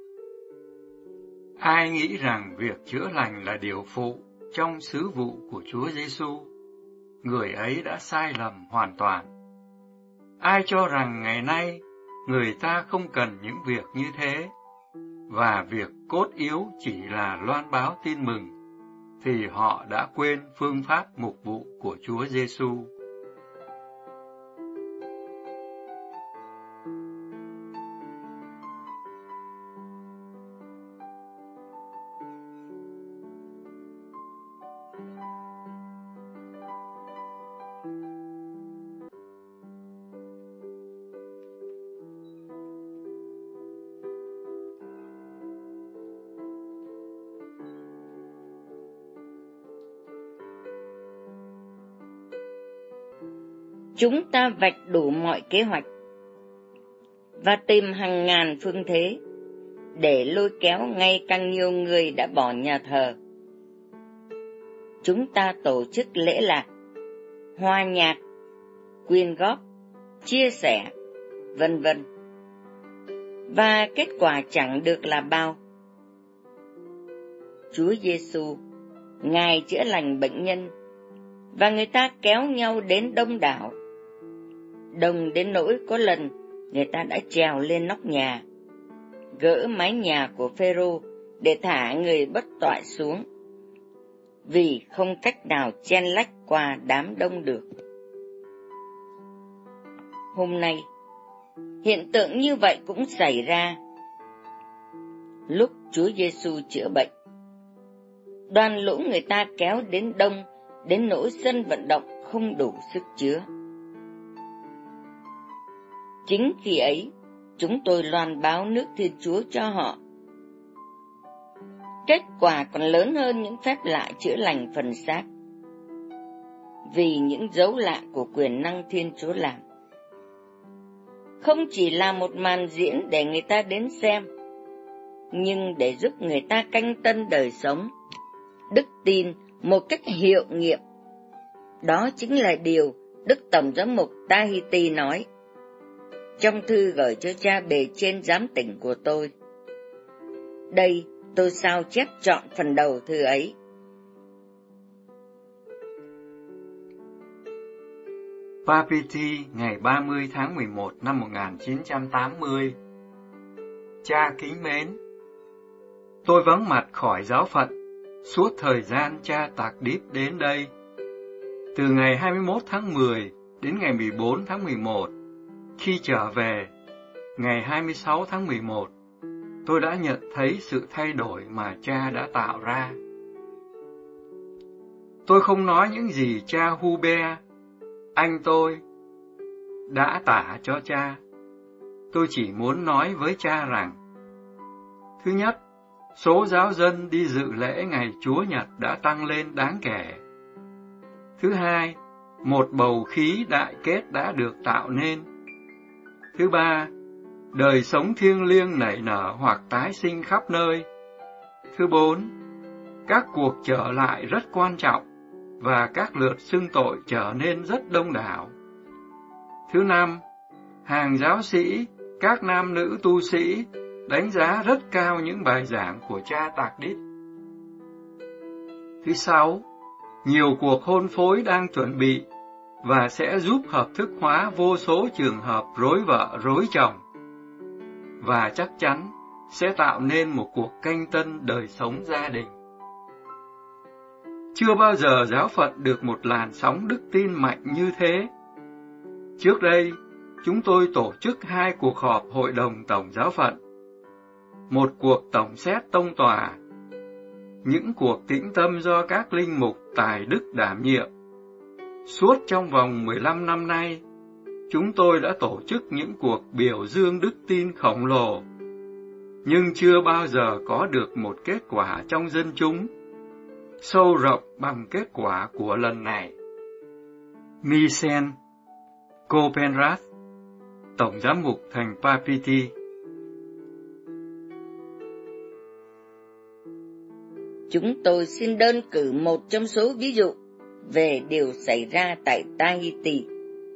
Ai nghĩ rằng việc chữa lành là điều phụ trong sứ vụ của Chúa Giêsu, người ấy đã sai lầm hoàn toàn. Ai cho rằng ngày nay người ta không cần những việc như thế, và việc cốt yếu chỉ là loan báo tin mừng, thì họ đã quên phương pháp mục vụ của Chúa Giêsu. Chúng ta vạch đủ mọi kế hoạch và tìm hàng ngàn phương thế để lôi kéo ngày càng nhiều người đã bỏ nhà thờ. Chúng ta tổ chức lễ lạc, hòa nhạc, quyên góp, chia sẻ, vân vân. Và kết quả chẳng được là bao. Chúa Giêsu, Ngài chữa lành bệnh nhân, và người ta kéo nhau đến đông đảo. Đông đến nỗi có lần người ta đã trèo lên nóc nhà, gỡ mái nhà của Phêrô để thả người bất toại xuống, vì không cách nào chen lách qua đám đông được. Hôm nay, hiện tượng như vậy cũng xảy ra. Lúc Chúa Giêsu chữa bệnh, đoàn lũ người ta kéo đến đông, đến nỗi sân vận động không đủ sức chứa. Chính khi ấy, chúng tôi loan báo nước Thiên Chúa cho họ. Kết quả còn lớn hơn những phép lạ chữa lành phần xác, vì những dấu lạ của quyền năng Thiên Chúa làm. Không chỉ là một màn diễn để người ta đến xem, nhưng để giúp người ta canh tân đời sống, đức tin một cách hiệu nghiệm. Đó chính là điều Đức Tổng giám mục Tahiti nói trong thư gửi cho cha bề trên giám tỉnh của tôi. Đây, tôi sao chép trọn phần đầu thư ấy. Papiti, ngày 30 tháng 11 năm 1980. Cha kính mến, tôi vắng mặt khỏi giáo phận suốt thời gian cha Tardif đến đây. Từ ngày 21 tháng 10 đến ngày 14 tháng 11, khi trở về, ngày 26 tháng 11, tôi đã nhận thấy sự thay đổi mà cha đã tạo ra. Tôi không nói những gì cha Hubert, anh tôi đã tả cho cha. Tôi chỉ muốn nói với cha rằng, thứ nhất, số giáo dân đi dự lễ ngày Chúa Nhật đã tăng lên đáng kể. Thứ hai, một bầu khí đại kết đã được tạo nên. Thứ ba, đời sống thiêng liêng nảy nở hoặc tái sinh khắp nơi. Thứ bốn, các cuộc trở lại rất quan trọng và các lượt xưng tội trở nên rất đông đảo. Thứ năm, hàng giáo sĩ, các nam nữ tu sĩ đánh giá rất cao những bài giảng của cha Tạc Đít. Thứ sáu, nhiều cuộc hôn phối đang chuẩn bị và sẽ giúp hợp thức hóa vô số trường hợp rối vợ rối chồng, và chắc chắn sẽ tạo nên một cuộc canh tân đời sống gia đình. Chưa bao giờ giáo phận được một làn sóng đức tin mạnh như thế. Trước đây, chúng tôi tổ chức 2 cuộc họp Hội đồng Tổng giáo phận, một cuộc tổng xét tông tòa, những cuộc tĩnh tâm do các linh mục tài đức đảm nhiệm. Suốt trong vòng 15 năm nay, chúng tôi đã tổ chức những cuộc biểu dương đức tin khổng lồ, nhưng chưa bao giờ có được một kết quả trong dân chúng sâu rộng bằng kết quả của lần này. Misen Copenrath, Tổng giám mục thành Papeete. Chúng tôi xin đơn cử một trong số ví dụ về điều xảy ra tại Tahiti.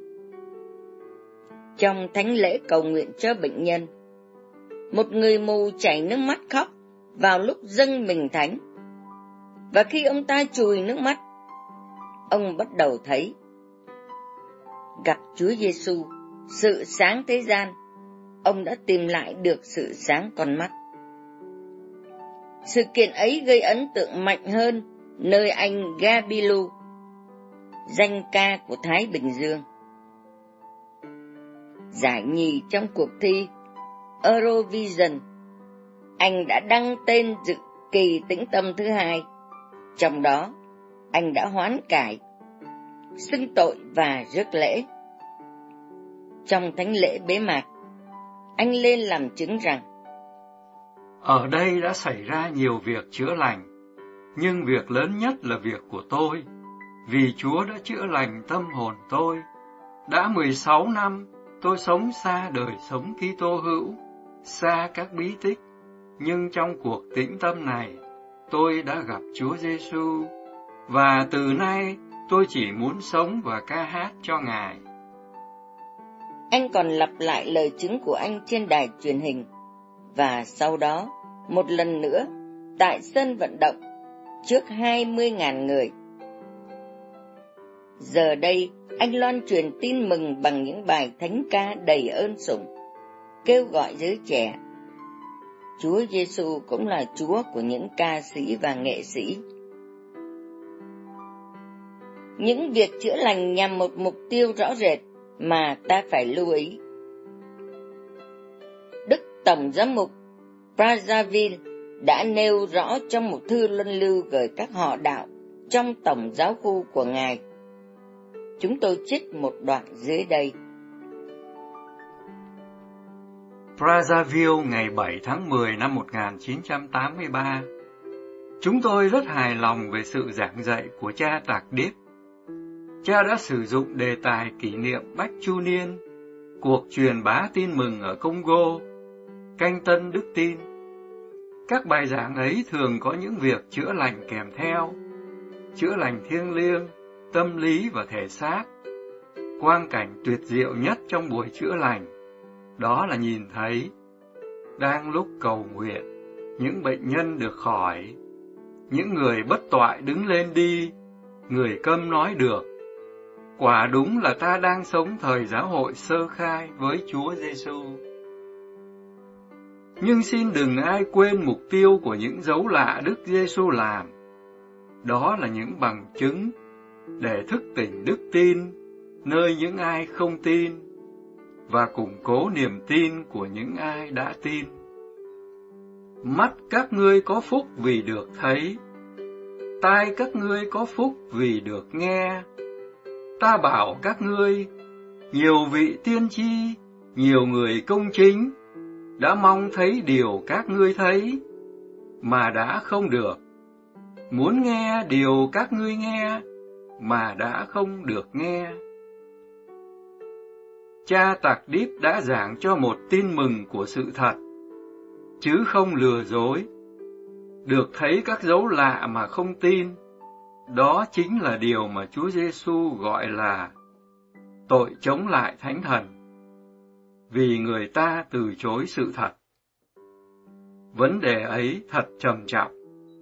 Trong thánh lễ cầu nguyện cho bệnh nhân, một người mù chảy nước mắt khóc vào lúc dâng mình thánh. Và khi ông ta chùi nước mắt, ông bắt đầu thấy gặp Chúa Giêsu, sự sáng thế gian. Ông đã tìm lại được sự sáng con mắt. Sự kiện ấy gây ấn tượng mạnh hơn nơi anh Gabilu, danh ca của Thái Bình Dương, giải nhì trong cuộc thi Eurovision. Anh đã đăng tên dự kỳ tĩnh tâm thứ 2. Trong đó, anh đã hoán cải, xưng tội và rước lễ. Trong thánh lễ bế mạc, anh lên làm chứng rằng: ở đây đã xảy ra nhiều việc chữa lành, nhưng việc lớn nhất là việc của tôi, vì Chúa đã chữa lành tâm hồn tôi. Đã 16 năm, tôi sống xa đời sống Kitô hữu, xa các bí tích, nhưng trong cuộc tĩnh tâm này, tôi đã gặp Chúa Giêsu, và từ nay tôi chỉ muốn sống và ca hát cho Ngài. Anh còn lặp lại lời chứng của anh trên đài truyền hình, và sau đó, một lần nữa, tại sân vận động, trước 20.000 người. Giờ đây, anh loan truyền tin mừng bằng những bài thánh ca đầy ơn sủng, kêu gọi giới trẻ. Chúa Giêsu cũng là Chúa của những ca sĩ và nghệ sĩ. Những việc chữa lành nhằm một mục tiêu rõ rệt mà ta phải lưu ý. Đức Tổng giám mục Brazzaville đã nêu rõ trong một thư luân lưu gửi các họ đạo trong tổng giáo khu của Ngài. Chúng tôi trích một đoạn dưới đây. Brazzaville ngày 7 tháng 10 năm 1983. Chúng tôi rất hài lòng về sự giảng dạy của cha Tạc Điếp. Cha đã sử dụng đề tài kỷ niệm Bách Chu Niên, cuộc truyền bá tin mừng ở Congo, canh tân đức tin. Các bài giảng ấy thường có những việc chữa lành kèm theo, chữa lành thiêng liêng, tâm lý và thể xác. Quang cảnh tuyệt diệu nhất trong buổi chữa lành, đó là nhìn thấy, đang lúc cầu nguyện, những bệnh nhân được khỏi, những người bất toại đứng lên đi, người câm nói được. Quả đúng là ta đang sống thời giáo hội sơ khai với Chúa Giêsu. Nhưng xin đừng ai quên mục tiêu của những dấu lạ Đức Giêsu làm. Đó là những bằng chứng để thức tỉnh đức tin nơi những ai không tin và củng cố niềm tin của những ai đã tin. Mắt các ngươi có phúc vì được thấy, tai các ngươi có phúc vì được nghe. ta bảo các ngươi, nhiều vị tiên tri, nhiều người công chính, đã mong thấy điều các ngươi thấy, mà đã không được, muốn nghe điều các ngươi nghe, mà đã không được nghe. Cha Tạc Đíp đã giảng cho một tin mừng của sự thật, chứ không lừa dối. Được thấy các dấu lạ mà không tin, đó chính là điều mà Chúa Giêsu gọi là tội chống lại Thánh Thần, vì người ta từ chối sự thật. Vấn đề ấy thật trầm trọng.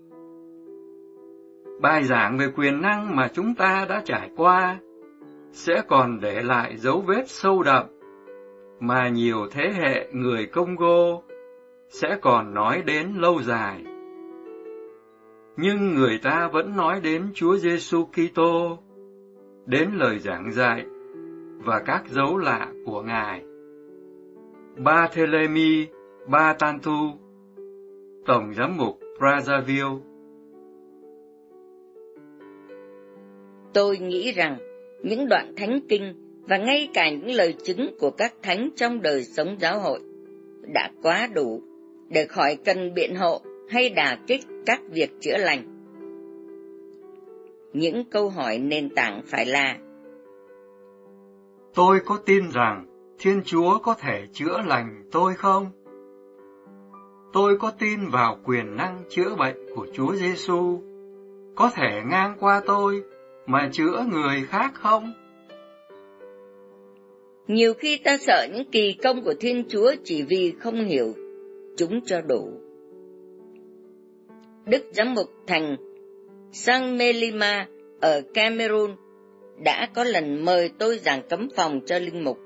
Bài giảng về quyền năng mà chúng ta đã trải qua sẽ còn để lại dấu vết sâu đậm mà nhiều thế hệ người Congo sẽ còn nói đến lâu dài. Nhưng người ta vẫn nói đến Chúa Giêsu Kitô, đến lời giảng dạy và các dấu lạ của Ngài. Barthélemy Batantu, Tổng giám mục Brazzaville. Tôi nghĩ rằng những đoạn thánh kinh và ngay cả những lời chứng của các thánh trong đời sống giáo hội đã quá đủ để khỏi cần biện hộ hay đả kích các việc chữa lành. Những câu hỏi nền tảng phải là: tôi có tin rằng Thiên Chúa có thể chữa lành tôi không? Tôi có tin vào quyền năng chữa bệnh của Chúa Giêsu có thể ngang qua tôi mà chữa người khác không? Nhiều khi ta sợ những kỳ công của Thiên Chúa chỉ vì không hiểu chúng cho đủ. Đức giám mục thành Sang Melima ở Cameroon đã có lần mời tôi giảng cấm phòng cho linh mục.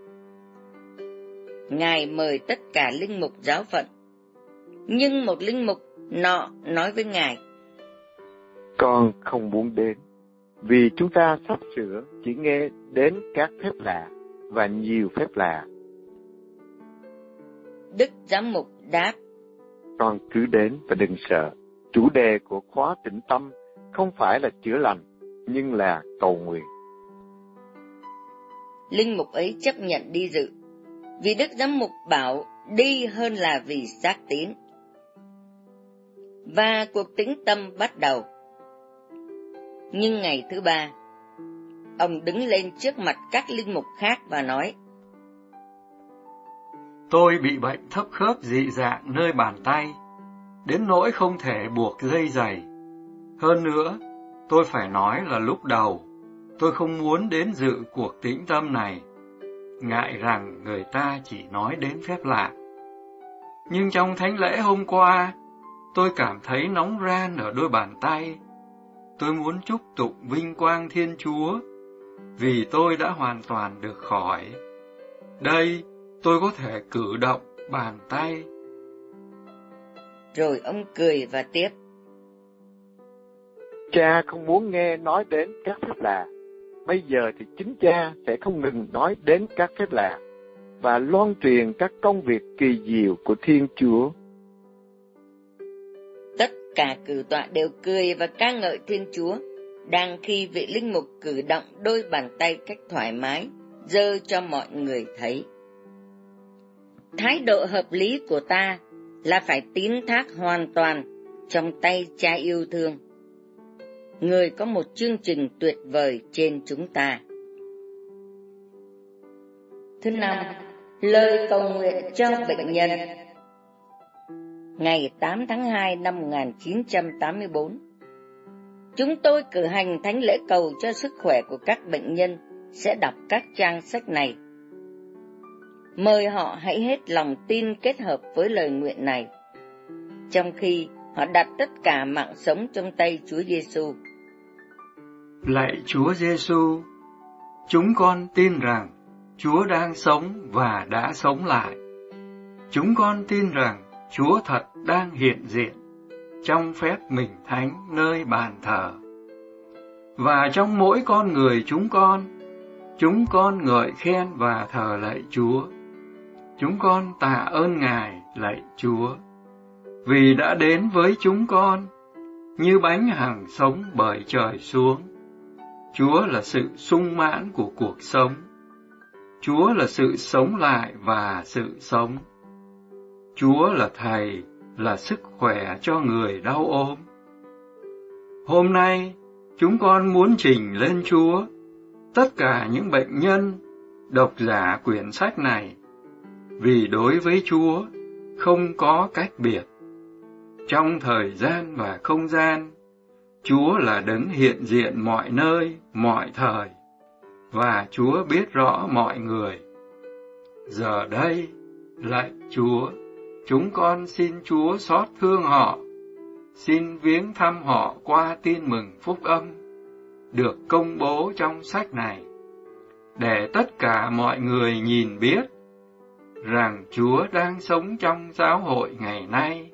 Ngài mời tất cả linh mục giáo phận, nhưng một linh mục nọ nói với Ngài: con không muốn đến, vì chúng ta sắp sửa chỉ nghe đến các phép lạ và nhiều phép lạ. Đức giám mục đáp: con cứ đến và đừng sợ. Chủ đề của khóa tĩnh tâm không phải là chữa lành, nhưng là cầu nguyện. Linh mục ấy chấp nhận đi dự, vì đức giám mục bảo đi hơn là vì xác tín. Và cuộc tĩnh tâm bắt đầu. Nhưng ngày thứ ba, ông đứng lên trước mặt các linh mục khác và nói: tôi bị bệnh thấp khớp dị dạng nơi bàn tay, đến nỗi không thể buộc dây giày. Hơn nữa, tôi phải nói là lúc đầu, tôi không muốn đến dự cuộc tĩnh tâm này, ngại rằng người ta chỉ nói đến phép lạ. Nhưng trong thánh lễ hôm qua, tôi cảm thấy nóng ran ở đôi bàn tay. Tôi muốn chúc tụng vinh quang Thiên Chúa, vì tôi đã hoàn toàn được khỏi. Đây, tôi có thể cử động bàn tay. Rồi ông cười và tiếp: cha không muốn nghe nói đến các phép lạ. Bây giờ thì chính cha sẽ không ngừng nói đến các phép lạ và loan truyền các công việc kỳ diệu của Thiên Chúa. Tất cả cử tọa đều cười và ca ngợi Thiên Chúa, đang khi vị linh mục cử động đôi bàn tay cách thoải mái, giơ cho mọi người thấy. Thái độ hợp lý của ta là phải tín thác hoàn toàn trong tay Cha yêu thương, người có một chương trình tuyệt vời trên chúng ta. Thứ năm, lời cầu nguyện cho bệnh nhân. Ngày 8 tháng 2 năm 1984, chúng tôi cử hành thánh lễ cầu cho sức khỏe của các bệnh nhân sẽ đọc các trang sách này. Mời họ hãy hết lòng tin kết hợp với lời nguyện này, trong khi họ đặt tất cả mạng sống trong tay Chúa Giêsu. Lạy Chúa Giêsu, chúng con tin rằng Chúa đang sống và đã sống lại. Chúng con tin rằng Chúa thật đang hiện diện trong phép mình thánh nơi bàn thờ. Và trong mỗi con người chúng con ngợi khen và thờ lạy Chúa. Chúng con tạ ơn Ngài, lạy Chúa, vì đã đến với chúng con như bánh hằng sống bởi trời xuống, Chúa là sự sung mãn của cuộc sống. Chúa là sự sống lại và sự sống. Chúa là Thầy, là sức khỏe cho người đau ốm. Hôm nay, chúng con muốn trình lên Chúa tất cả những bệnh nhân, độc giả quyển sách này, vì đối với Chúa không có cách biệt. Trong thời gian và không gian, Chúa là đấng hiện diện mọi nơi, mọi thời, và Chúa biết rõ mọi người. Giờ đây, lạy Chúa, chúng con xin Chúa xót thương họ, xin viếng thăm họ qua tin mừng phúc âm, được công bố trong sách này, để tất cả mọi người nhìn biết rằng Chúa đang sống trong giáo hội ngày nay.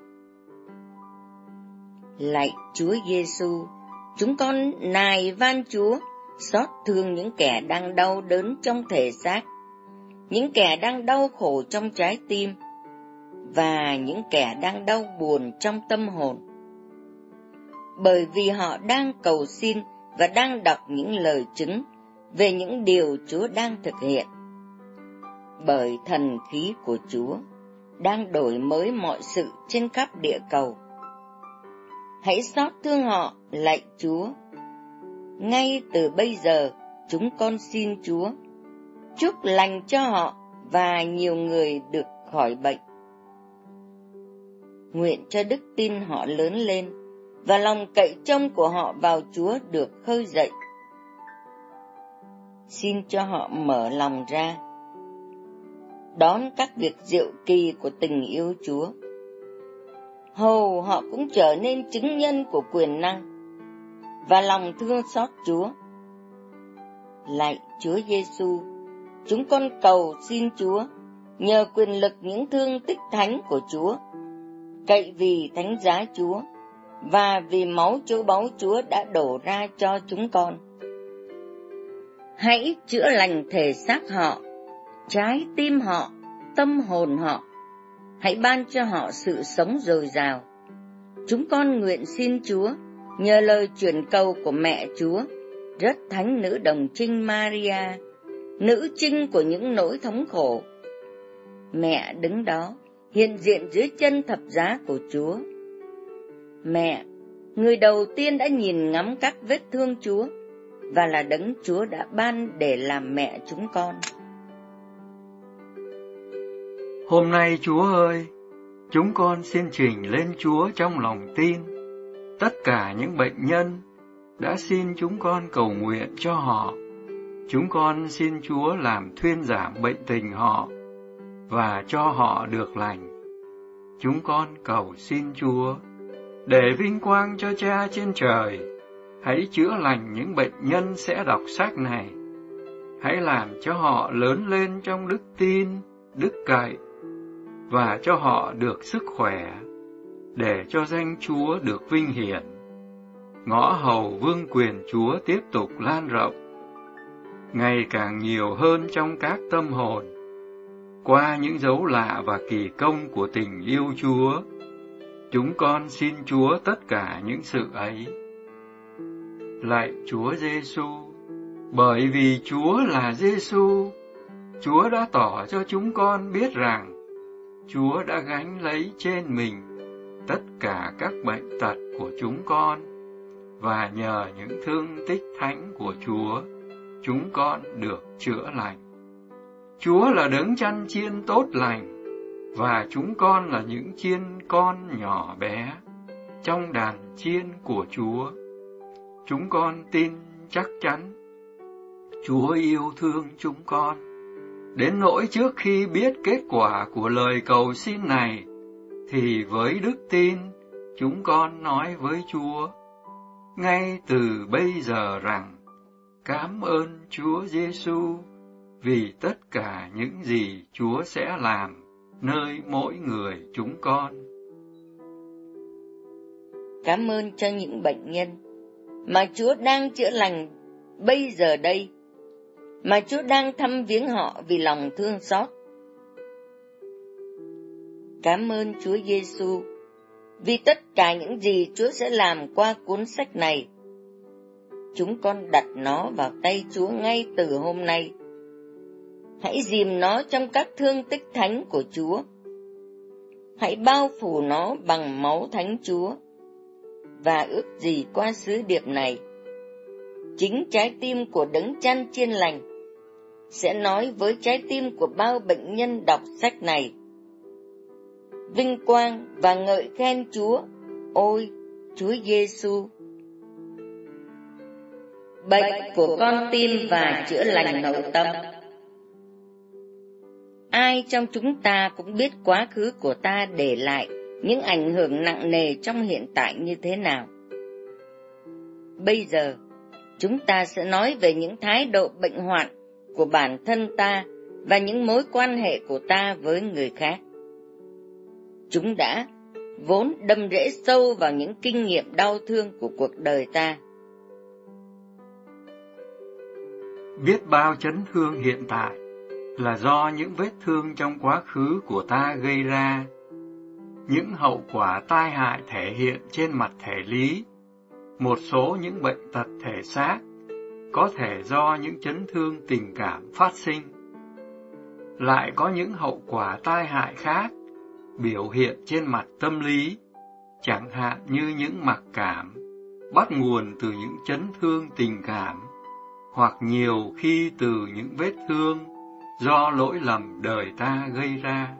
Lạy Chúa Giêsu, chúng con nài van Chúa xót thương những kẻ đang đau đớn trong thể xác, những kẻ đang đau khổ trong trái tim, và những kẻ đang đau buồn trong tâm hồn. Bởi vì họ đang cầu xin và đang đọc những lời chứng về những điều Chúa đang thực hiện. Bởi thần khí của Chúa đang đổi mới mọi sự trên khắp địa cầu. Hãy xót thương họ, lạy Chúa. Ngay từ bây giờ, chúng con xin Chúa chúc lành cho họ và nhiều người được khỏi bệnh. Nguyện cho đức tin họ lớn lên và lòng cậy trông của họ vào Chúa được khơi dậy. Xin cho họ mở lòng ra, đón các việc diệu kỳ của tình yêu Chúa. Hầu họ cũng trở nên chứng nhân của quyền năng và lòng thương xót Chúa. Lạy Chúa Giêsu, chúng con cầu xin Chúa nhờ quyền lực những thương tích thánh của Chúa, cậy vì thánh giá Chúa và vì máu châu báu Chúa đã đổ ra cho chúng con. Hãy chữa lành thể xác họ, trái tim họ, tâm hồn họ. Hãy ban cho họ sự sống dồi dào. Chúng con nguyện xin Chúa nhờ lời chuyển cầu của mẹ Chúa, rất thánh nữ đồng trinh Maria, nữ trinh của những nỗi thống khổ. Mẹ đứng đó, hiện diện dưới chân thập giá của Chúa. Mẹ, người đầu tiên đã nhìn ngắm các vết thương Chúa, và là đấng Chúa đã ban để làm mẹ chúng con. Hôm nay Chúa ơi, chúng con xin trình lên Chúa trong lòng tin tất cả những bệnh nhân, đã xin chúng con cầu nguyện cho họ. Chúng con xin Chúa làm thuyên giảm bệnh tình họ và cho họ được lành. Chúng con cầu xin Chúa, để vinh quang cho Cha trên trời, hãy chữa lành những bệnh nhân sẽ đọc sách này. Hãy làm cho họ lớn lên trong đức tin, đức cậy, và cho họ được sức khỏe, để cho danh Chúa được vinh hiển. Ngõ hầu vương quyền Chúa tiếp tục lan rộng, ngày càng nhiều hơn trong các tâm hồn, qua những dấu lạ và kỳ công của tình yêu Chúa. Chúng con xin Chúa tất cả những sự ấy. Lạy Chúa Giêsu, bởi vì Chúa là Giêsu, Chúa đã tỏ cho chúng con biết rằng Chúa đã gánh lấy trên mình tất cả các bệnh tật của chúng con, và nhờ những thương tích thánh của Chúa, chúng con được chữa lành. Chúa là đấng chăn chiên tốt lành, và chúng con là những chiên con nhỏ bé trong đàn chiên của Chúa. Chúng con tin chắc chắn Chúa yêu thương chúng con, đến nỗi trước khi biết kết quả của lời cầu xin này, thì với đức tin, chúng con nói với Chúa, ngay từ bây giờ rằng, cảm ơn Chúa Giêsu vì tất cả những gì Chúa sẽ làm nơi mỗi người chúng con. Cảm ơn cho những bệnh nhân mà Chúa đang chữa lành bây giờ đây, mà Chúa đang thăm viếng họ vì lòng thương xót. Cảm ơn Chúa Giêsu vì tất cả những gì Chúa sẽ làm qua cuốn sách này. chúng con đặt nó vào tay Chúa ngay từ hôm nay. Hãy dìm nó trong các thương tích thánh của Chúa. Hãy bao phủ nó bằng máu Thánh Chúa. Và ước gì qua sứ điệp này, chính trái tim của Đấng Chăn Chiên Lành sẽ nói với trái tim của bao bệnh nhân đọc sách này: vinh quang và ngợi khen Chúa, ôi Chúa Giêsu. Bệnh của con tim và chữa lành nội tâm. Ai trong chúng ta cũng biết quá khứ của ta để lại những ảnh hưởng nặng nề trong hiện tại như thế nào. Bây giờ, chúng ta sẽ nói về những thái độ bệnh hoạn của bản thân ta và những mối quan hệ của ta với người khác. Chúng đã vốn đâm rễ sâu vào những kinh nghiệm đau thương của cuộc đời ta. Biết bao chấn thương hiện tại là do những vết thương trong quá khứ của ta gây ra. Những hậu quả tai hại thể hiện trên mặt thể lý. Một số những bệnh tật thể xác có thể do những chấn thương tình cảm phát sinh. Lại có những hậu quả tai hại khác biểu hiện trên mặt tâm lý, chẳng hạn như những mặc cảm bắt nguồn từ những chấn thương tình cảm, hoặc nhiều khi từ những vết thương do lỗi lầm đời ta gây ra.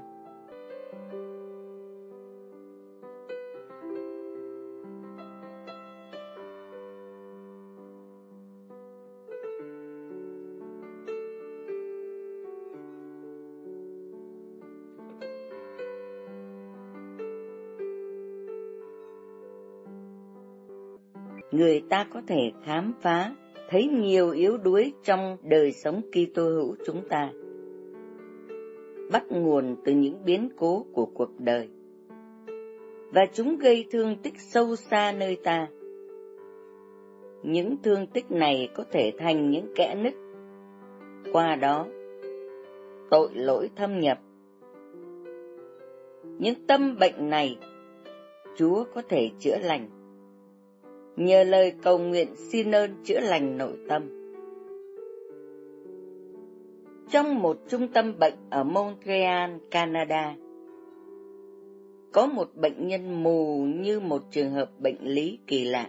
Người ta có thể khám phá thấy nhiều yếu đuối trong đời sống Kitô hữu chúng ta, bắt nguồn từ những biến cố của cuộc đời, và chúng gây thương tích sâu xa nơi ta. Những thương tích này có thể thành những kẽ nứt, qua đó tội lỗi thâm nhập. Những tâm bệnh này Chúa có thể chữa lành nhờ lời cầu nguyện xin ơn chữa lành nội tâm. Trong một trung tâm bệnh ở Montreal, Canada, có một bệnh nhân mù như một trường hợp bệnh lý kỳ lạ.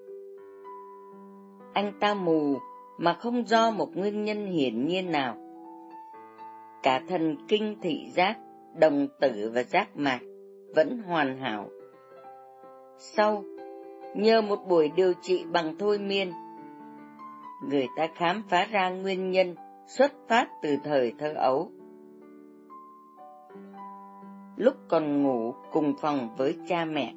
Anh ta mù mà không do một nguyên nhân hiển nhiên nào. Cả thần kinh, thị giác, đồng tử và giác mạc vẫn hoàn hảo. Sau, nhờ một buổi điều trị bằng thôi miên, người ta khám phá ra nguyên nhân xuất phát từ thời thơ ấu. Lúc còn ngủ cùng phòng với cha mẹ,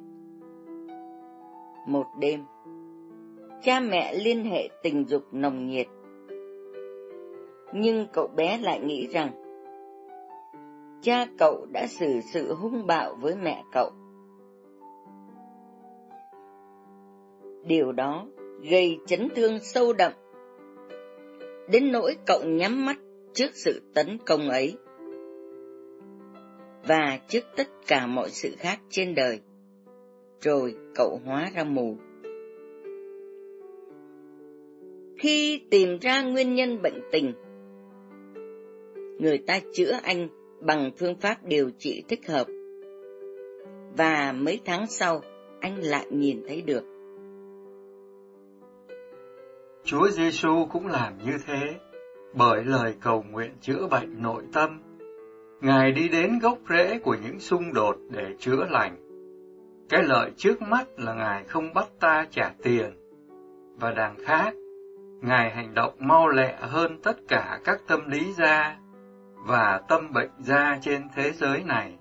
một đêm, cha mẹ liên hệ tình dục nồng nhiệt. Nhưng cậu bé lại nghĩ rằng cha cậu đã xử sự hung bạo với mẹ cậu. Điều đó gây chấn thương sâu đậm, đến nỗi cậu nhắm mắt trước sự tấn công ấy và trước tất cả mọi sự khác trên đời. Rồi cậu hóa ra mù. Khi tìm ra nguyên nhân bệnh tình, người ta chữa anh bằng phương pháp điều trị thích hợp, và mấy tháng sau anh lại nhìn thấy được. Chúa Giêsu cũng làm như thế, bởi lời cầu nguyện chữa bệnh nội tâm. Ngài đi đến gốc rễ của những xung đột để chữa lành. Cái lợi trước mắt là Ngài không bắt ta trả tiền, và đằng khác, Ngài hành động mau lẹ hơn tất cả các tâm lý gia và tâm bệnh gia trên thế giới này.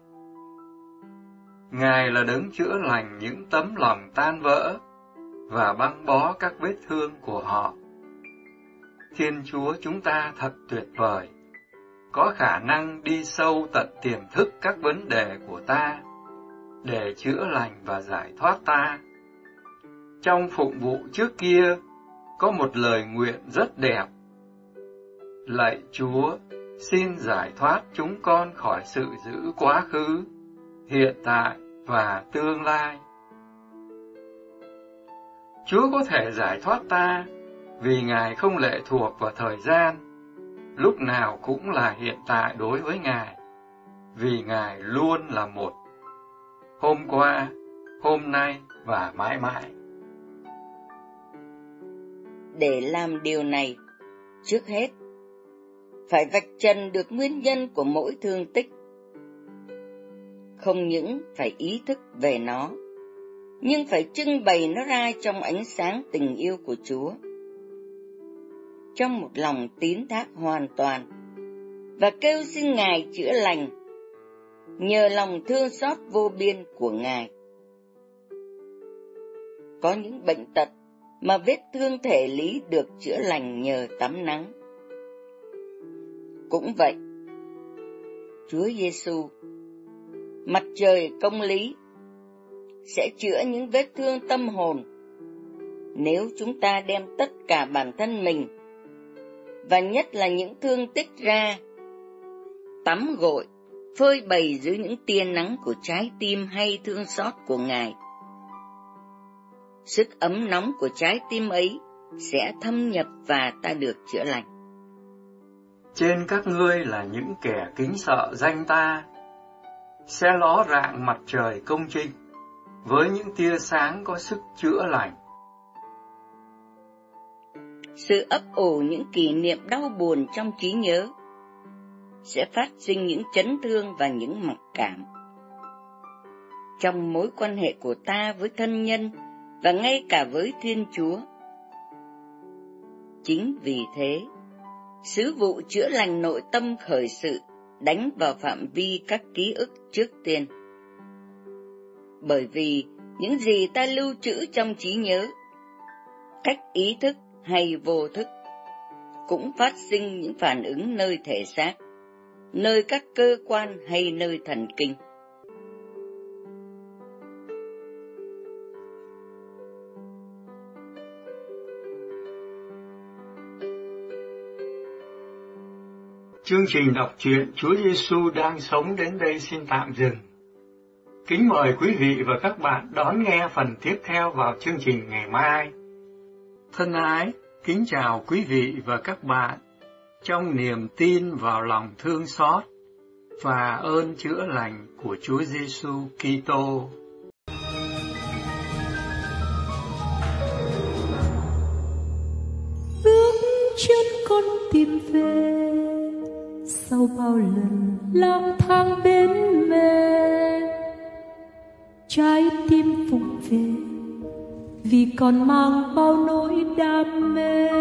Ngài là đấng chữa lành những tấm lòng tan vỡ và băng bó các vết thương của họ. Thiên Chúa chúng ta thật tuyệt vời, có khả năng đi sâu tận tiềm thức các vấn đề của ta, để chữa lành và giải thoát ta. Trong phụng vụ trước kia, có một lời nguyện rất đẹp: lạy Chúa, xin giải thoát chúng con khỏi sự dữ quá khứ, hiện tại và tương lai. Chúa có thể giải thoát ta vì Ngài không lệ thuộc vào thời gian, lúc nào cũng là hiện tại đối với Ngài, vì Ngài luôn là một, hôm qua, hôm nay và mãi mãi. Để làm điều này, trước hết, phải vạch trần được nguyên nhân của mỗi thương tích. Không những phải ý thức về nó, nhưng phải trưng bày nó ra trong ánh sáng tình yêu của Chúa, trong một lòng tín thác hoàn toàn, và kêu xin Ngài chữa lành, nhờ lòng thương xót vô biên của Ngài. Có những bệnh tật mà vết thương thể lý được chữa lành nhờ tắm nắng. Cũng vậy, Chúa Giêsu, mặt trời công lý, sẽ chữa những vết thương tâm hồn nếu chúng ta đem tất cả bản thân mình, và nhất là những thương tích ra, tắm gội, phơi bày dưới những tia nắng của trái tim hay thương xót của Ngài. Sức ấm nóng của trái tim ấy sẽ thâm nhập và ta được chữa lành. Trên các ngươi là những kẻ kính sợ danh ta, sẽ ló rạng mặt trời công chính, với những tia sáng có sức chữa lành. Sự ấp ủ những kỷ niệm đau buồn trong trí nhớ sẽ phát sinh những chấn thương và những mặc cảm. Trong mối quan hệ của ta với thân nhân và ngay cả với Thiên Chúa. Chính vì thế, sứ vụ chữa lành nội tâm khởi sự đánh vào phạm vi các ký ức trước tiên. Bởi vì những gì ta lưu trữ trong trí nhớ, cách ý thức hay vô thức, cũng phát sinh những phản ứng nơi thể xác, nơi các cơ quan hay nơi thần kinh. Chương trình đọc truyện Chúa Giêsu đang sống đến đây xin tạm dừng. Kính mời quý vị và các bạn đón nghe phần tiếp theo vào chương trình ngày mai. Thân ái, kính chào quý vị và các bạn trong niềm tin vào lòng thương xót và ơn chữa lành của Chúa Giêsu Kitô. Bước chân con tìm về sau bao lần lang thang bên mê, trái tim vùng về vì còn mang bao nỗi đam mê.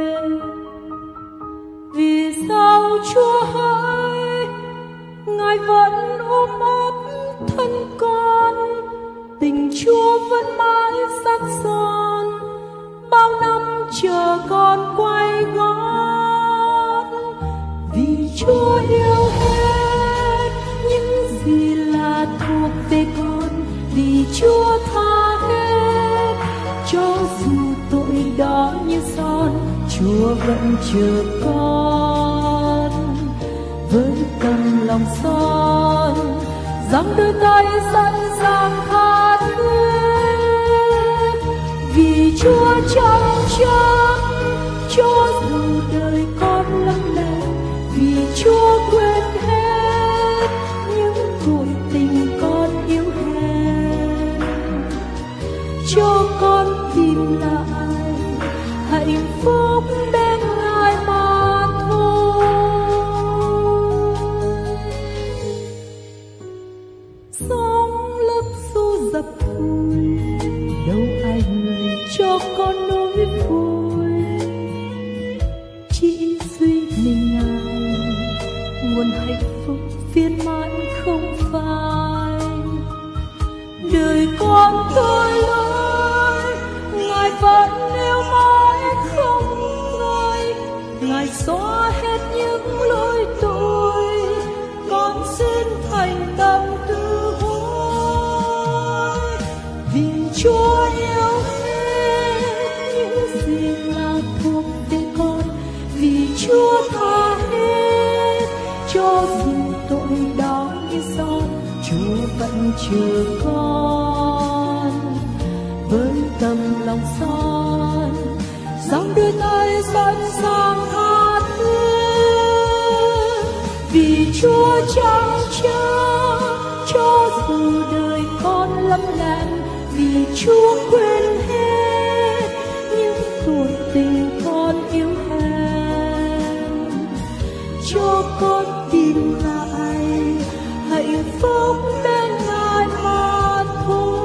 Vì sao Chúa hỡi, Ngài vẫn ôm ấp thân con, tình Chúa vẫn mãi sắt son, bao năm chờ con quay gót. Vì Chúa yêu hết những gì là thuộc về con, vì Chúa tha hết cho dù tội đó như son, Chúa vẫn chờ con với tấm lòng son, giang đôi tay sẵn sàng tha thiết. Vì Chúa chắc chắn cho dù đời con lắm lẽ, vì Chúa quên hết những tội tình con yếu hèn, cho con tìm lại hạnh phúc bên Ngài mà thôi. Sóng lấp xô dập vùi, đâu ai người cho con nỗi vui, chỉ duy mình Ngài nguồn hạnh phúc viên mãn không phai. Đời con tôi lỗi, Ngài vẫn yêu mãi không ngơi, Ngài xóa hết những lỗi tội, con xin thành tâm tự hối. Vì Chúa yêu hết những gì là thuộc về con, vì Chúa tha hết cho dù tội đó như son, Chúa vẫn chờ con với tấm lòng son, dòng đôi tay sẵn sàng tha thứ. Vì Chúa chẳng cha cho dù đời con lắm lem, vì Chúa quên hết những tuổi tình con yếu hèn, cho con tìm lại hạnh phúc bên Ngài mà thôi.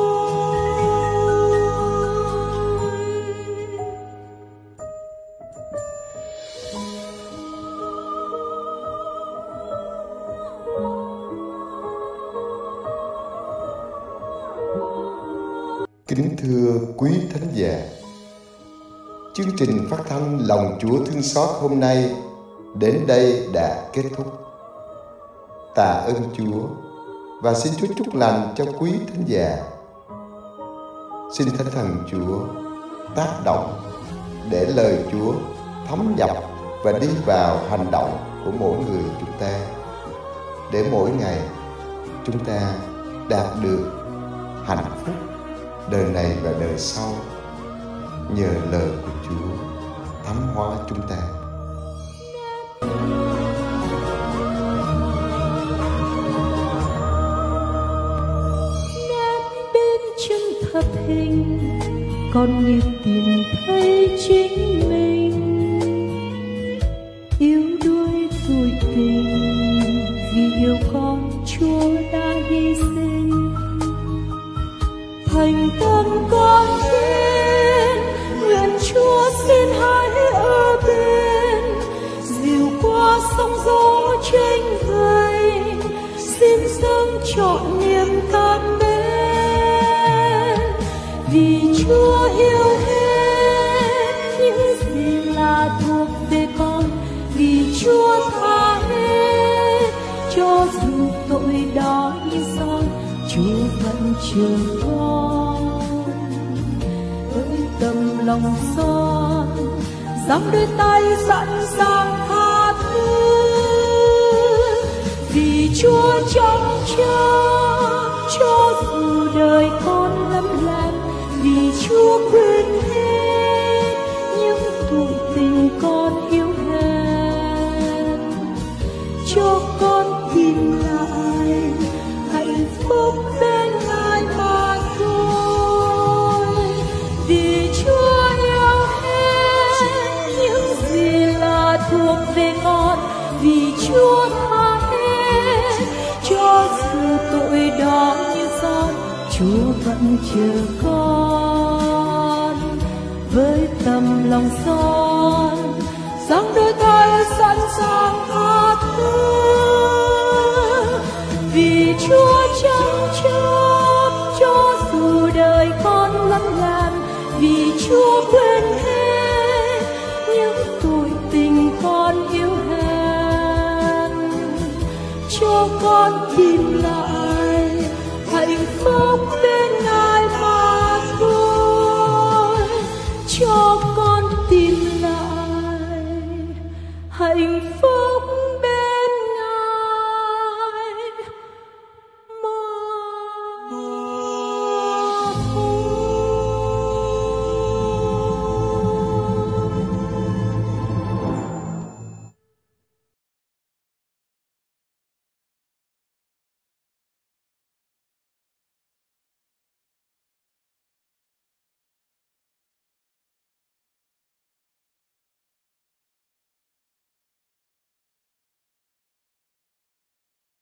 Kính thưa quý thính giả, chương trình phát thanh Lòng Chúa Thương Xót hôm nay đến đây đã kết thúc. Tạ ơn Chúa và xin Chúa chúc lành cho quý thính giả. Xin Thánh Thần Chúa tác động để lời Chúa thấm nhập và đi vào hành động của mỗi người chúng ta, để mỗi ngày chúng ta đạt được hạnh phúc đời này và đời sau, nhờ lời của Chúa thấm hóa chúng ta. Nét bên chân thập hình, con như tìm thấy chính mình, yếu đuối tuổi tình, vì yêu con Chúa đã hy sinh. Thành tâm con tin, nguyện Chúa xin hãy ở bên, dìu qua sóng gió tranh vây, xin dâng trọn niềm tan bên. Vì Chúa yêu hết những gì là thuộc về con, vì Chúa tha hết cho dù tội đó như son, Chúa vẫn chờ con với tấm lòng son, dang đôi tay sẵn sàng tha thứ. Vì Chúa chẳng cha cho dù đời con lắm lem, vì Chúa quên hết những tuổi tình con yếu hèn, cho con tìm lại hạnh phúc bên Ngài mà thôi. Vì Chúa yêu hết những gì là thuộc về con, vì Chúa tha hết cho dù tội đó như son, Chúa vẫn chờ con với tấm lòng son, dang đôi tay sẵn sàng tha thứ. Vì Chúa chẳng chấp cho dù đời con lắm lem, vì Chúa quên hết những tuổi tình con yếu hèn, cho con tìm lại hạnh phúc bên